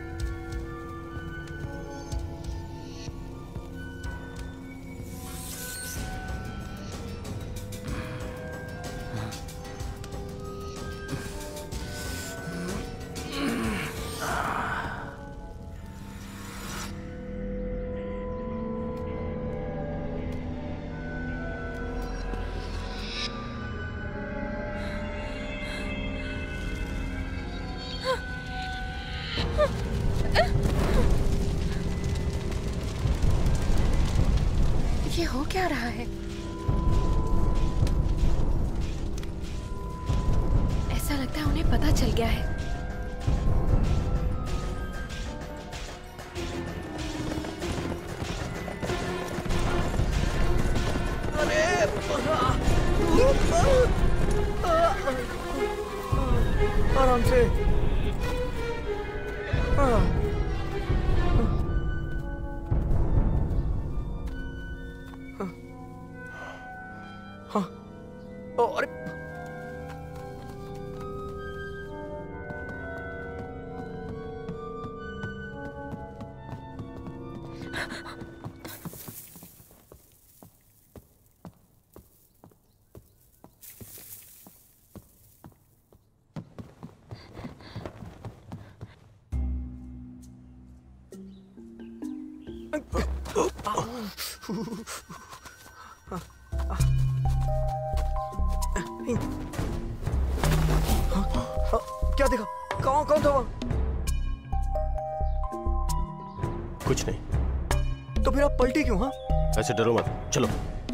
ये हो क्या रहा है? ऐसा लगता है उन्हें पता चल गया है। आराम से। हाँ। हाँ। ओ, अरे क्या देखा? कौन कौन था वहां? कुछ नहीं। तो फिर आप पलटी क्यों? हाँ, ऐसे डरो मत, चलो।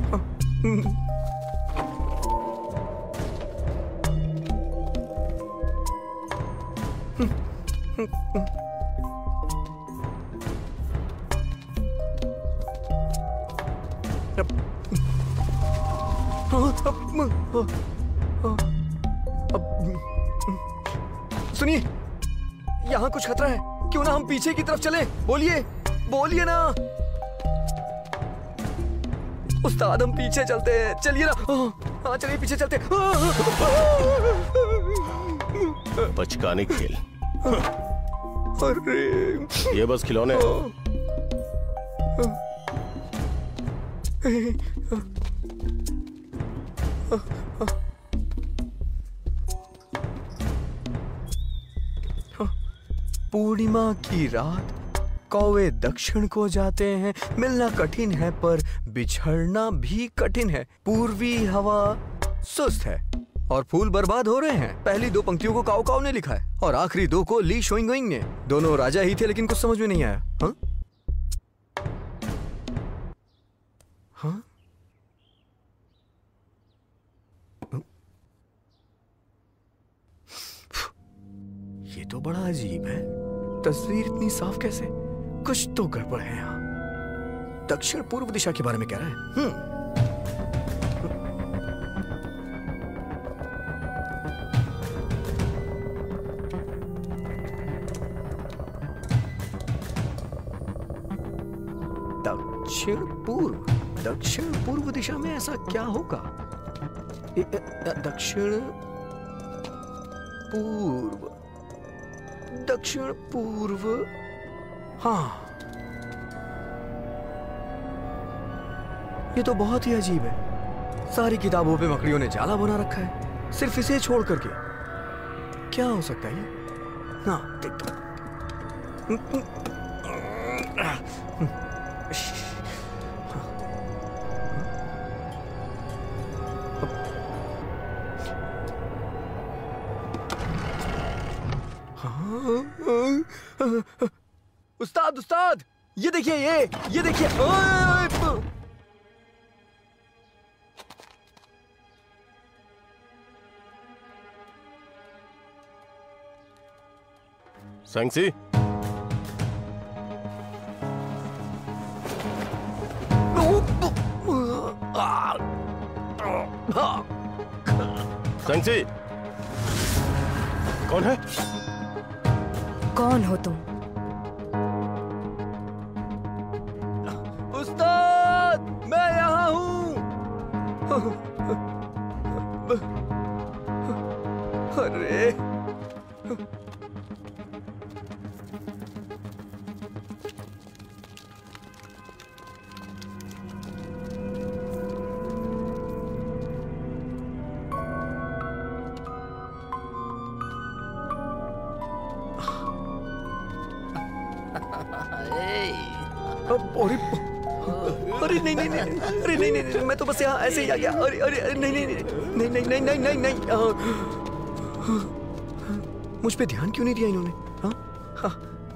सुनिए, यहाँ कुछ खतरा है। क्यों ना हम पीछे की तरफ चलें? बोलिए, बोलिए ना। उस्ताद हम पीछे चलते हैं, चलिए ना। हाँ चलिए पीछे चलते। बचकाने खेल। अरे ये बस खिलौने हैं। पूर्णिमा की रात कौवे दक्षिण को जाते हैं, मिलना कठिन है पर बिछड़ना भी कठिन है। पूर्वी हवा सुस्त है और फूल बर्बाद हो रहे हैं। पहली दो पंक्तियों को काओ काओ ने लिखा है और आखिरी दो को ली शोइंगोइंग ने। दोनों राजा ही थे लेकिन कुछ समझ में नहीं आया। हाँ? हाँ? ये तो बड़ा अजीब है। तस्वीर इतनी साफ कैसे? कुछ तो गड़बड़ है यहाँ। दक्षिण पूर्व दिशा के बारे में कह रहा है। हम्म दक्षिण पूर्व, दक्षिण पूर्व दिशा में ऐसा क्या होगा? दक्षिण पूर्व, दक्षिण पूर्व, हाँ ये तो बहुत ही अजीब है। सारी किताबों पे मकड़ियों ने जाला बना रखा है, सिर्फ इसे छोड़ करके। क्या हो सकता है ये? हाँ देखता हूं। उस्ताद उस्ताद ये देखिए, ये ये देखिए। सांगसी, सांगसी, कौन है? कौन हो तुम? उस्ताद मैं यहाँ हूँ। अरे अरे अरे नहीं नहीं नहीं अरे नहीं नहीं नहीं मैं तो बस यहाँ ऐसे ही आ गया। अरे अरे नहीं नहीं नहीं नहीं नहीं नहीं नहीं नहीं नहीं मुझ पे ध्यान क्यों नहीं दिया इन्होंने? हाँ हाँ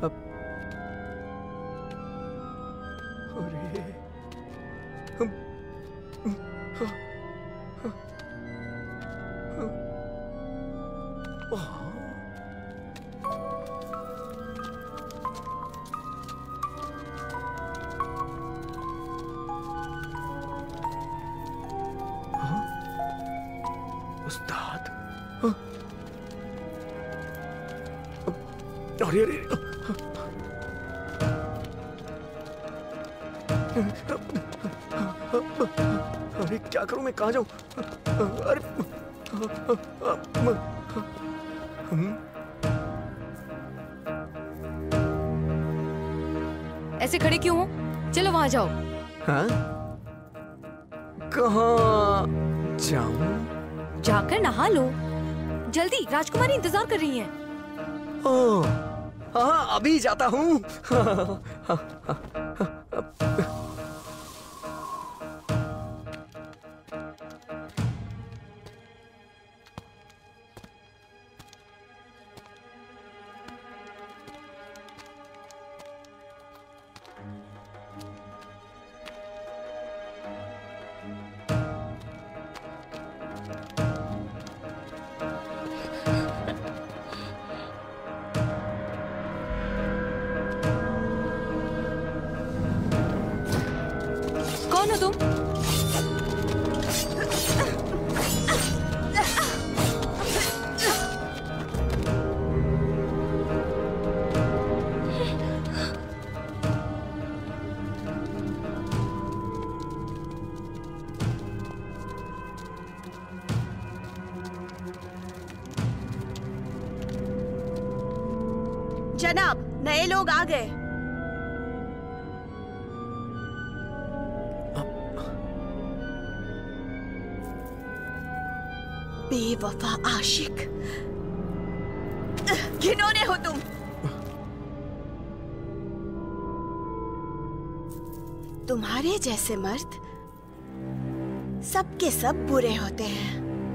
अरे उस्ताद, अरे अरे अरे क्या करूं मैं? कहाँ जाऊं? अरे ऐसे खड़े क्यों हो? चलो वहां जाओ। हाँ? कहाँ जाऊं? जाकर नहा लो जल्दी, राजकुमारी इंतजार कर रही हैं। ओह, हाँ अभी जाता हूँ। कौन हो तुम? जनाब, नए लोग आ गए। बेवफा आशिक, घिनौने हो तुम। तुम्हारे जैसे मर्द सबके सब बुरे होते हैं।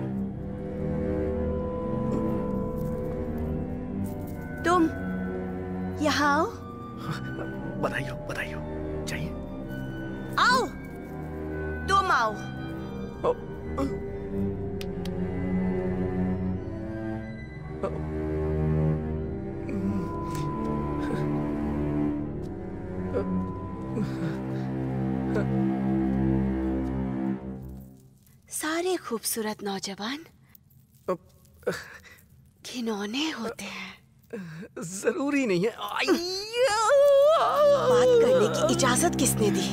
तुम यहाँ आओ। बधाई हो, बधाई हो। चाहिए? आओ, तुम आओ। सारे खूबसूरत नौजवान घिनौने होते हैं। जरूरी नहीं है। बात करने की इजाजत किसने दी?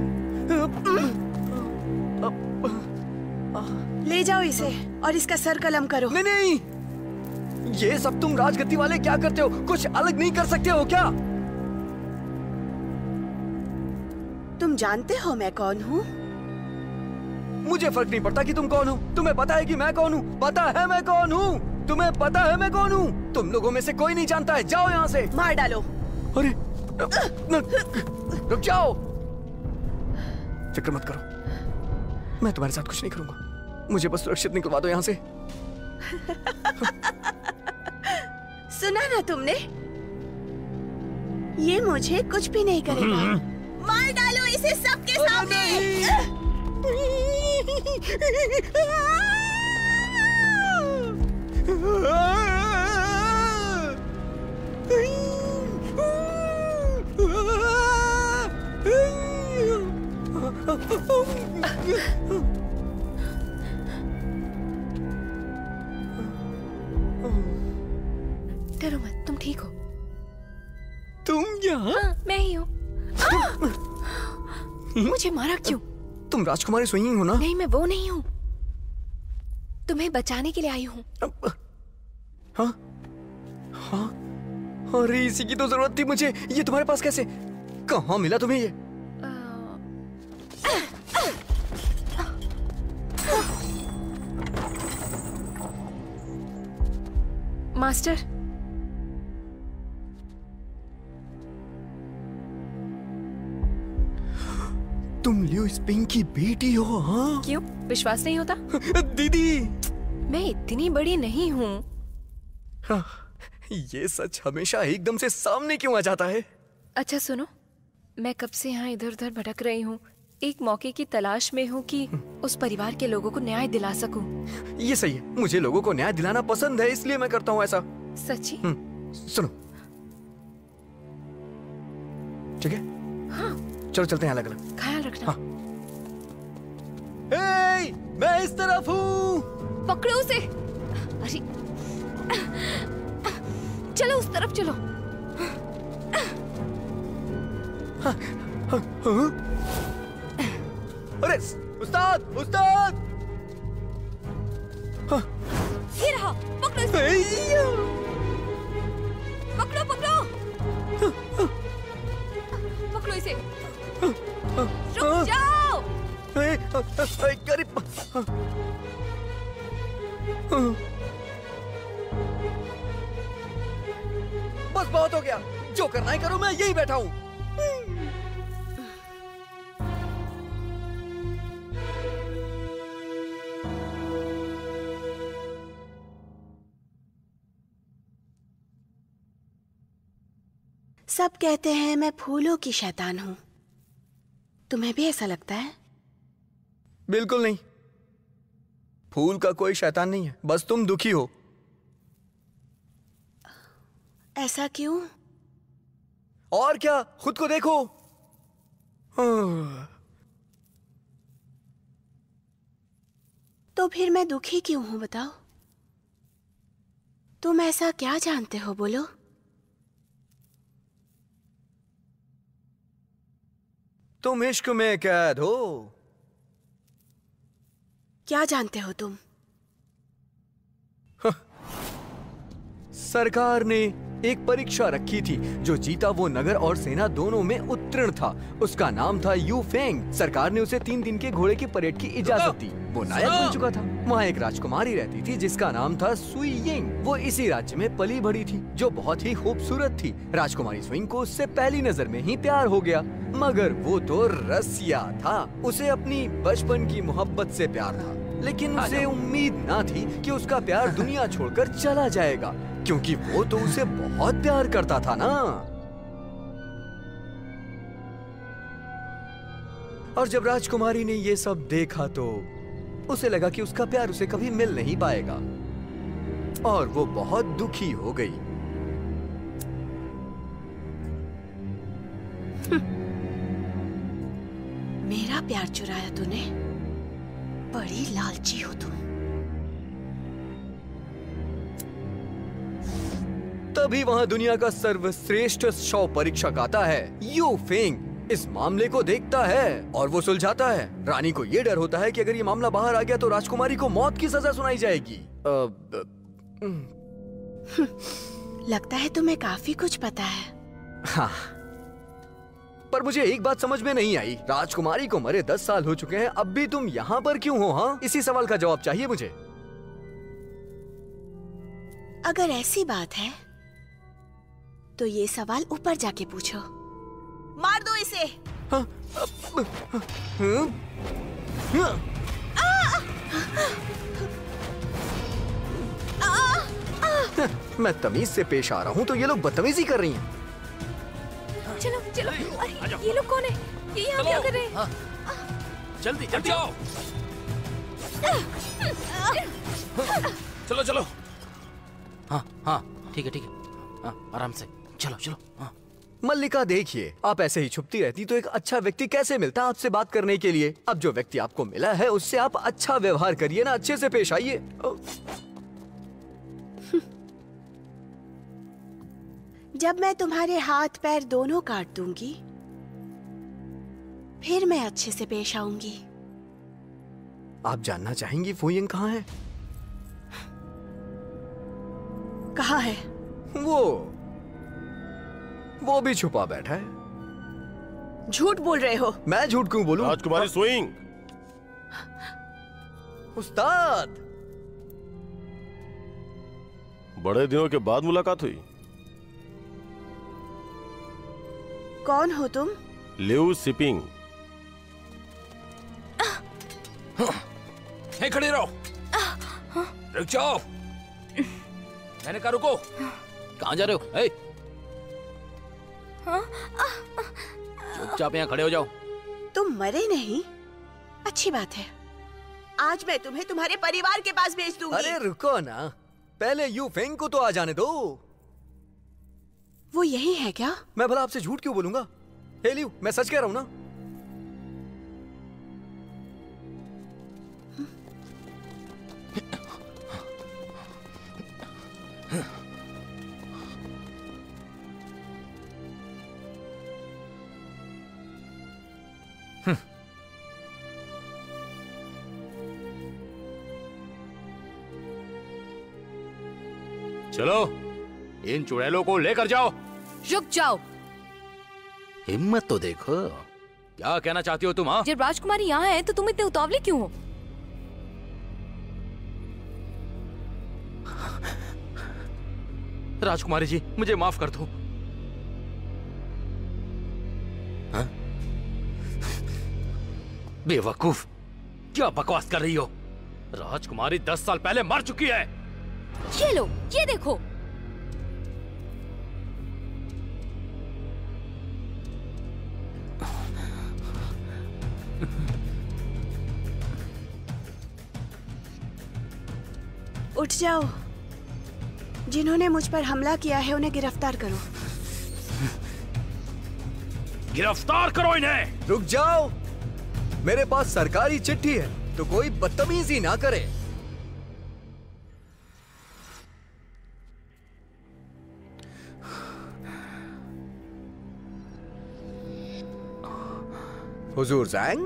ले जाओ इसे और इसका सर कलम करो। नहीं नहीं, ये सब तुम राजगद्दी वाले क्या करते हो? कुछ अलग नहीं कर सकते हो क्या? तुम जानते हो मैं कौन हूँ? मुझे फर्क नहीं पड़ता कि तुम कौन हो। तुम्हें पता है कि मैं कौन हूँ? पता है मैं कौन हूँ? तुम्हें पता है मैं कौन हूँ? तुम लोगों में से कोई नहीं जानता है। जाओ यहाँ से। मार डालो। अरे रुक जाओ, फिक्र मत करो, मैं तुम्हारे साथ कुछ नहीं करूंगा। मुझे बस सुरक्षित निकलवा दो यहाँ से। सुना ना तुमने? ये मुझे कुछ भी नहीं करेगा। मार डालो इसे सबके सामने। डरो मत, तुम ठीक हो। तुम यहाँ? हाँ, मैं ही हूँ। मुझे मारा क्यों? तुम राजकुमारी स्वयं हो ना? नहीं, मैं वो नहीं हूँ। तुम्हें बचाने के लिए आई हूँ। हाँ? हाँ? अरे इसी की तो जरूरत थी मुझे। ये तुम्हारे पास कैसे? कहाँ मिला तुम्हें ये? मास्टर, तुम लियो स्पिंग की बेटी हो? हाँ? क्यों, विश्वास नहीं होता? दीदी, मैं इतनी बड़ी नहीं हूँ। हाँ, ये सच हमेशा एकदम से सामने क्यों आ जाता है? अच्छा सुनो, मैं कब से यहाँ इधर उधर भटक रही हूँ। एक मौके की तलाश में हूँ कि उस परिवार के लोगों को न्याय दिला सकूं। ये सही है, मुझे लोगों को न्याय दिलाना पसंद है, इसलिए मैं करता हूँ ऐसा। सच्ची? सुनो, ठीक है? हाँ। चलो चलते हैं अलग अलग। ख्याल रखना। हाँ। हे, मैं इस तरफ हूँ। पकड़ो उसे। अरे, चलो उस तरफ चलो। हाँ, हाँ, हाँ। अरे उस्ताद, उस्ताद! हाँ। ये रहा, पकड़ो इसे। पकड़ो, पकड़ो। पकड़ो इसे। रुक जाओ। बस बहुत हो गया, जो करना है करो, मैं यही बैठा हूँ। सब कहते हैं मैं फूलों की शैतान हूं। तुम्हें भी ऐसा लगता है? बिल्कुल नहीं, फूल का कोई शैतान नहीं है, बस तुम दुखी हो। ऐसा क्यों? और क्या, खुद को देखो। तो फिर मैं दुखी क्यों हूं बताओ? तुम ऐसा क्या जानते हो, बोलो? तुम इश्क में कैद हो। क्या जानते हो तुम? सरकार ने एक परीक्षा रखी थी। जो जीता वो नगर और सेना दोनों में उत्तीर्ण था। उसका नाम था यू फेंग। सरकार ने उसे तीन दिन के घोड़े की परेड की इजाजत दी। वो नायक बन चुका था। वहाँ एक राजकुमारी रहती थी जिसका नाम था सुई यिंग। वो इसी राज्य में पली बढ़ी थी, जो बहुत ही खूबसूरत थी। राजकुमारी सुई को उससे पहली नजर में ही प्यार हो गया, मगर वो तो रसिया था। उसे अपनी बचपन की मोहब्बत से प्यार था, लेकिन उसे उम्मीद ना थी कि उसका प्यार दुनिया छोड़कर चला जाएगा, क्योंकि वो तो उसे बहुत प्यार करता था ना। और जब राजकुमारी ने ये सब देखा तो उसे लगा कि उसका प्यार उसे कभी मिल नहीं पाएगा, और वो बहुत दुखी हो गई। मेरा प्यार चुराया तूने? बड़ी लालची हो तुम। तभी वहाँ दुनिया का सर्वश्रेष्ठ शव परीक्षक आता है। यू फेंग इस मामले को देखता है और वो सुलझाता है। रानी को ये डर होता है कि अगर ये मामला बाहर आ गया तो राजकुमारी को मौत की सजा सुनाई जाएगी। अब लगता है तुम्हें काफी कुछ पता है। हाँ, पर मुझे एक बात समझ में नहीं आई। राजकुमारी को मरे दस साल हो चुके हैं, अब भी तुम यहाँ पर क्यों हो? हाँ, इसी सवाल का जवाब चाहिए मुझे। अगर ऐसी बात है तो ये सवाल ऊपर जाके पूछो। मार दो इसे। हाँ, हाँ, हाँ, मैं तमीज से पेश आ रहा हूँ तो ये लोग बदतमीजी कर रही हैं। चलो चलो। अरे ये लोग कौन है? ये यहाँ क्या कर रहे हैं? जल्दी जल्दी आओ। चलो चलो। हाँ हाँ ठीक है ठीक है। हाँ आराम से चलो चलो। हाँ। मल्लिका देखिए, आप ऐसे ही छुपती रहती तो एक अच्छा व्यक्ति कैसे मिलता आपसे बात करने के लिए? अब जो व्यक्ति आपको मिला है उससे आप अच्छा व्यवहार करिए ना, अच्छे से पेश आइए। जब मैं तुम्हारे हाथ पैर दोनों काट दूंगी फिर मैं अच्छे से पेश आऊंगी। आप जानना चाहेंगी फू यिंग कहाँ है? कहाँ है? वो वो भी छुपा बैठा है। झूठ बोल रहे हो। मैं झूठ क्यों बोलूं? राजकुमारी सुइंग। उस्ताद, बड़े दिनों के बाद मुलाकात हुई। कौन हो तुम? लिऊ सिपिंग। हे खड़े रहो। रुक जाओ। मैंने कहा रुको। कहाँ जा रहे हो? ए! चुपचाप यहाँ खड़े हो जाओ। तुम मरे नहीं? अच्छी बात है। आज मैं तुम्हें तुम्हारे परिवार के पास भेज दूंगी। अरे रुको ना, पहले यू फेंग को तो आ जाने दो। वो यही है क्या? मैं भला आपसे झूठ क्यों बोलूंगा? हे लिऊ, मैं सच कह रहा हूं ना। चलो इन चुड़ैलों को लेकर जाओ। रुक जाओ। हिम्मत तो देखो। क्या कहना चाहती हो तुम? हाँ, जब राजकुमारी यहाँ है तो तुम इतने उतावले क्यों हो? राजकुमारी जी मुझे माफ कर दो। हाँ? बेवकूफ, क्या बकवास कर रही हो? राजकुमारी दस साल पहले मर चुकी है। ये लो, ये देखो। उठ जाओ। जिन्होंने मुझ पर हमला किया है उन्हें गिरफ्तार करो। गिरफ्तार करो इन्हें। रुक जाओ, मेरे पास सरकारी चिट्ठी है तो कोई बदतमीजी ना करे। हुजूर ज़ैंग,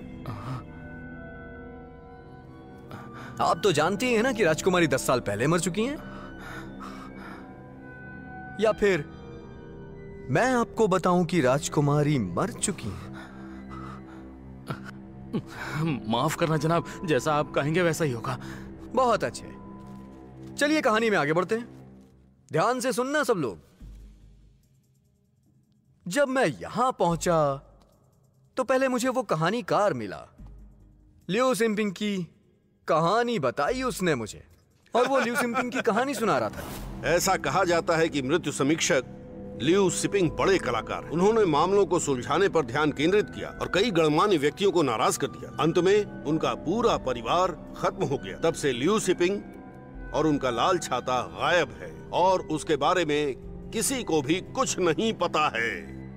आप तो जानती हैं ना कि राजकुमारी दस साल पहले मर चुकी हैं। या फिर मैं आपको बताऊं कि राजकुमारी मर चुकी है? माफ करना जनाब, जैसा आप कहेंगे वैसा ही होगा। बहुत अच्छे, चलिए कहानी में आगे बढ़ते हैं। ध्यान से सुनना सब लोग। जब मैं यहां पहुंचा तो पहले मुझे वो कहानीकार मिला। लियो सिंपिंग की कहानी बताई उसने मुझे, और वो लियो सिंपिंग की कहानी सुना रहा था। ऐसा कहा जाता है कि मृत्यु समीक्षक लियू सिपिंग बड़े कलाकार हैं। उन्होंने मामलों को सुलझाने पर ध्यान केंद्रित किया और कई गणमान्य व्यक्तियों को नाराज कर दिया। अंत में उनका पूरा परिवार खत्म हो गया। तब से लियू सिपिंग और उनका लाल छाता गायब है और उसके बारे में किसी को भी कुछ नहीं पता है।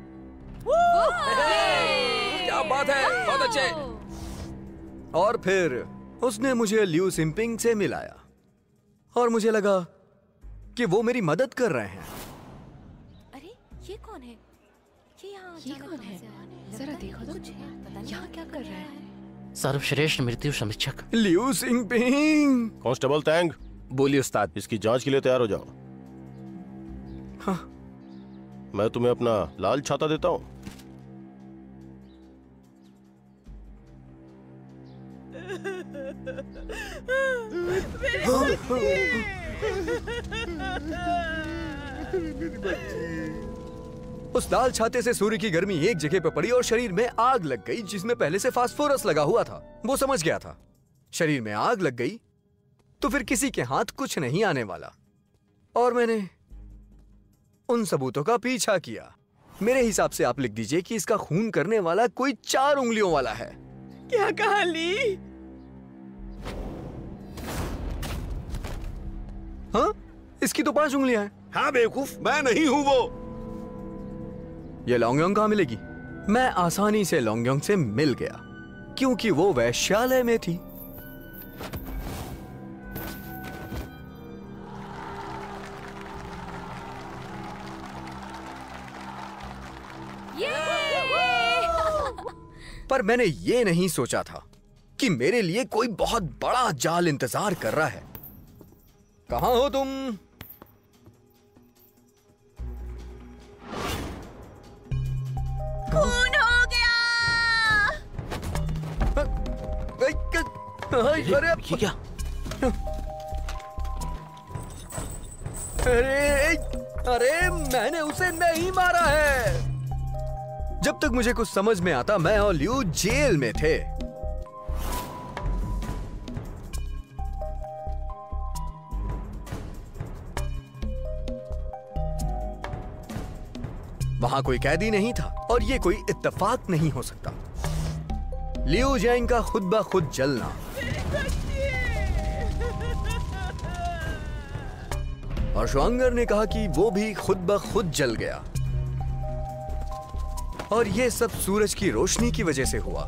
क्या बात है, बहुत अच्छे। और फिर उसने मुझे लियू सिंपिंग से मिलाया और मुझे लगा कि वो मेरी मदद कर रहे हैं। ये कौन है? ये यहाँ ये कौन है? जरा देखो तो, यहाँ क्या कर रहा है? सर्वश्रेष्ठ मृत्यु समीक्षक लियू सिंपिंग। कांस्टेबल तैंग, बोलिए उस्ताद। इसकी जांच के लिए तैयार हो जाओ। हाँ। मैं तुम्हें अपना लाल छाता देता हूँ। उस लाल छाते से सूर्य की गर्मी एक जगह पर पड़ी और शरीर में आग लग गई, जिसमें पहले से फास्फोरस लगा हुआ था। वो समझ गया था शरीर में आग लग गई तो फिर किसी के हाथ कुछ नहीं आने वाला। और मैंने उन सबूतों का पीछा किया। मेरे हिसाब से आप लिख दीजिए कि इसका खून करने वाला कोई चार उंगलियों वाला है। क्या कहा ली? हाँ, इसकी तो पांच उंगलियां हैं। हाँ बेवकूफ, मैं नहीं हूं वो। ये लॉन्गयोंग कहां मिलेगी? मैं आसानी से लॉन्गयोंग से मिल गया क्योंकि वो वैश्यालय में थी। पर मैंने ये नहीं सोचा था कि मेरे लिए कोई बहुत बड़ा जाल इंतजार कर रहा है। कहां हो तुम? खून हो गया। अरे ये क्या? अरे अरे मैंने उसे नहीं मारा है। जब तक मुझे कुछ समझ में आता मैं और लियू जेल में थे। वहां कोई कैदी नहीं था और ये कोई इत्तेफाक नहीं हो सकता। लियू जैंग का खुद ब खुद जलना, और श्वांगर ने कहा कि वो भी खुद ब खुद जल गया, और ये सब सूरज की रोशनी की वजह से हुआ।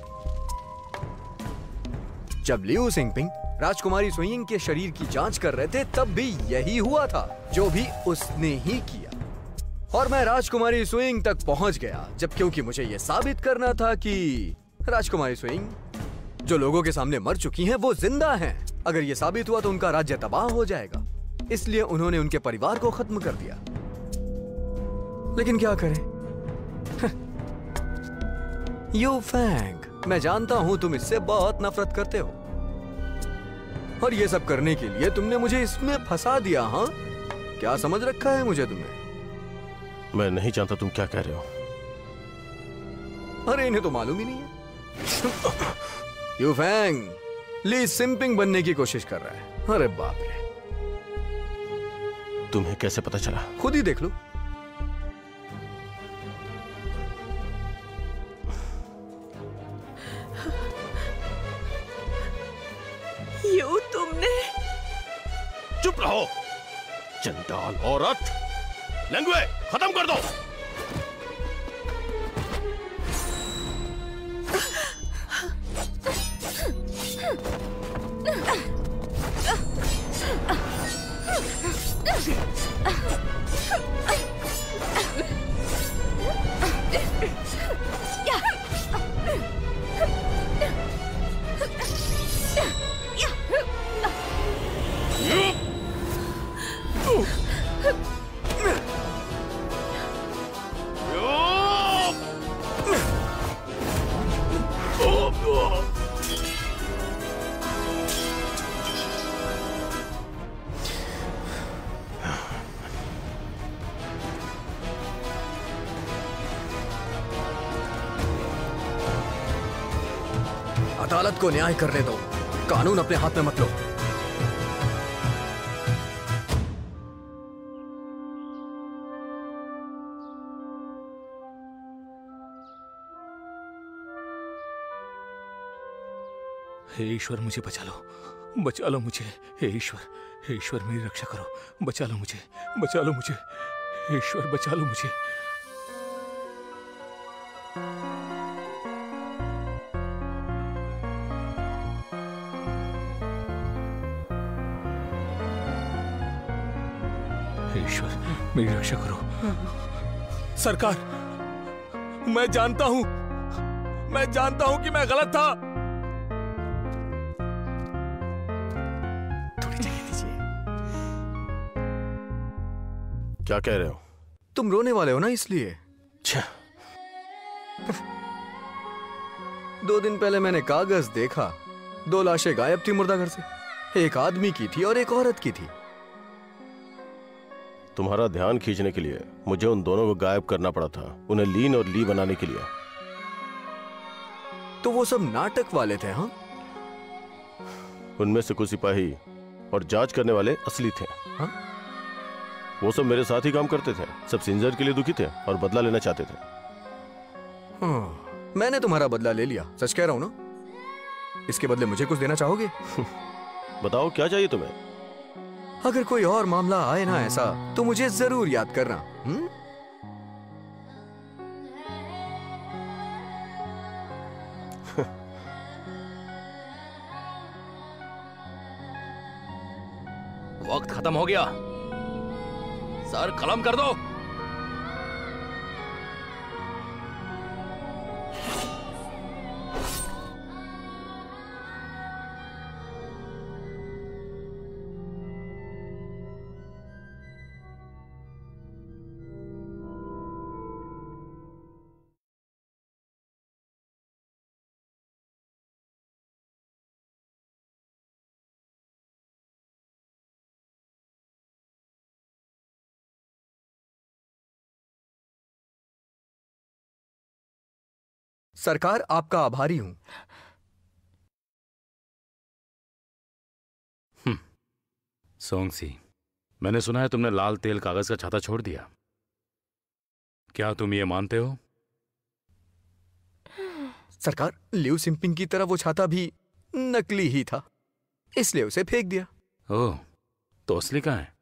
जब लियू सिंपिंग राजकुमारी सुइंग के शरीर की जांच कर रहे थे तब भी यही हुआ था जो भी उसने ही किया। और मैं राजकुमारी सुइंग तक पहुंच गया जब क्योंकि मुझे यह साबित करना था कि राजकुमारी सुइंग जो लोगों के सामने मर चुकी हैं वो जिंदा हैं। अगर यह साबित हुआ तो उनका राज्य तबाह हो जाएगा, इसलिए उन्होंने उनके परिवार को खत्म कर दिया। लेकिन क्या करें? यू फैंग, मैं जानता हूं तुम इससे बहुत नफरत करते हो और ये सब करने के लिए तुमने मुझे इसमें फंसा दिया। हाँ, क्या समझ रखा है मुझे तुमने? मैं नहीं जानता तुम क्या कह रहे हो। अरे इन्हें तो मालूम ही नहीं है। यू फैंग ली सिंपिंग बनने की कोशिश कर रहा है। अरे बाप रे, तुम्हें कैसे पता चला? खुद ही देख लो। यू तुमने? चुप रहो चंडाल औरत, लैंग्वे खत्म कर दो। अदालत को न्याय करने दो, कानून अपने हाथ में मत लो। हे ईश्वर, मुझे बचा लो, बचा लो मुझे। हे ईश्वर, हे ईश्वर मेरी रक्षा करो, बचा लो मुझे, बचा लो मुझे। हे ईश्वर बचा लो मुझे। हे ईश्वर मेरी रक्षा करो। सरकार, मैं जानता हूं, मैं जानता हूं कि मैं गलत था। क्या कह रहे हो? तुम रोने वाले हो ना, इसलिए। दो दिन पहले मैंने कागज देखा, दो लाशें गायब थी मुर्दाघर से। एक आदमी की थी और एक औरत की थी। तुम्हारा ध्यान खींचने के लिए मुझे उन दोनों को गायब करना पड़ा था, उन्हें लीन और ली बनाने के लिए। तो वो सब नाटक वाले थे? हाँ, उनमें से कुछ सिपाही और जांच करने वाले असली थे। हाँ? वो सब मेरे साथ ही काम करते थे, सब सिंजर के लिए दुखी थे और बदला लेना चाहते थे। हाँ, मैंने तुम्हारा बदला ले लिया, सच कह रहा हूं ना? इसके बदले मुझे कुछ देना चाहोगे? बताओ क्या चाहिए तुम्हें? अगर कोई और मामला आए ना ऐसा, तो मुझे जरूर याद करना। हुँ? वक्त खत्म हो गया, सर कलम कर दो। सरकार, आपका आभारी हूं। सोंगसी, मैंने सुना है तुमने लाल तेल कागज का छाता छोड़ दिया। क्या तुम ये मानते हो? सरकार, लिऊ सिंपिंग की तरह वो छाता भी नकली ही था, इसलिए उसे फेंक दिया। ओह, तो असली कहाँ है?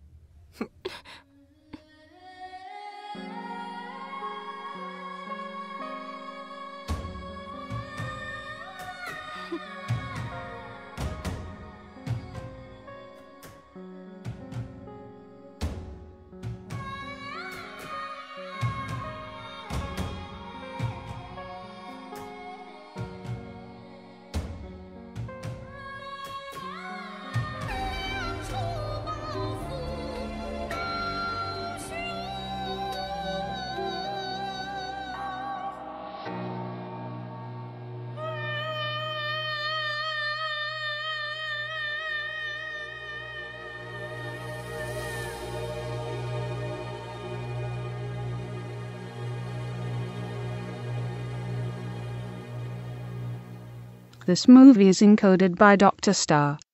This movie is encoded by Doctor Star.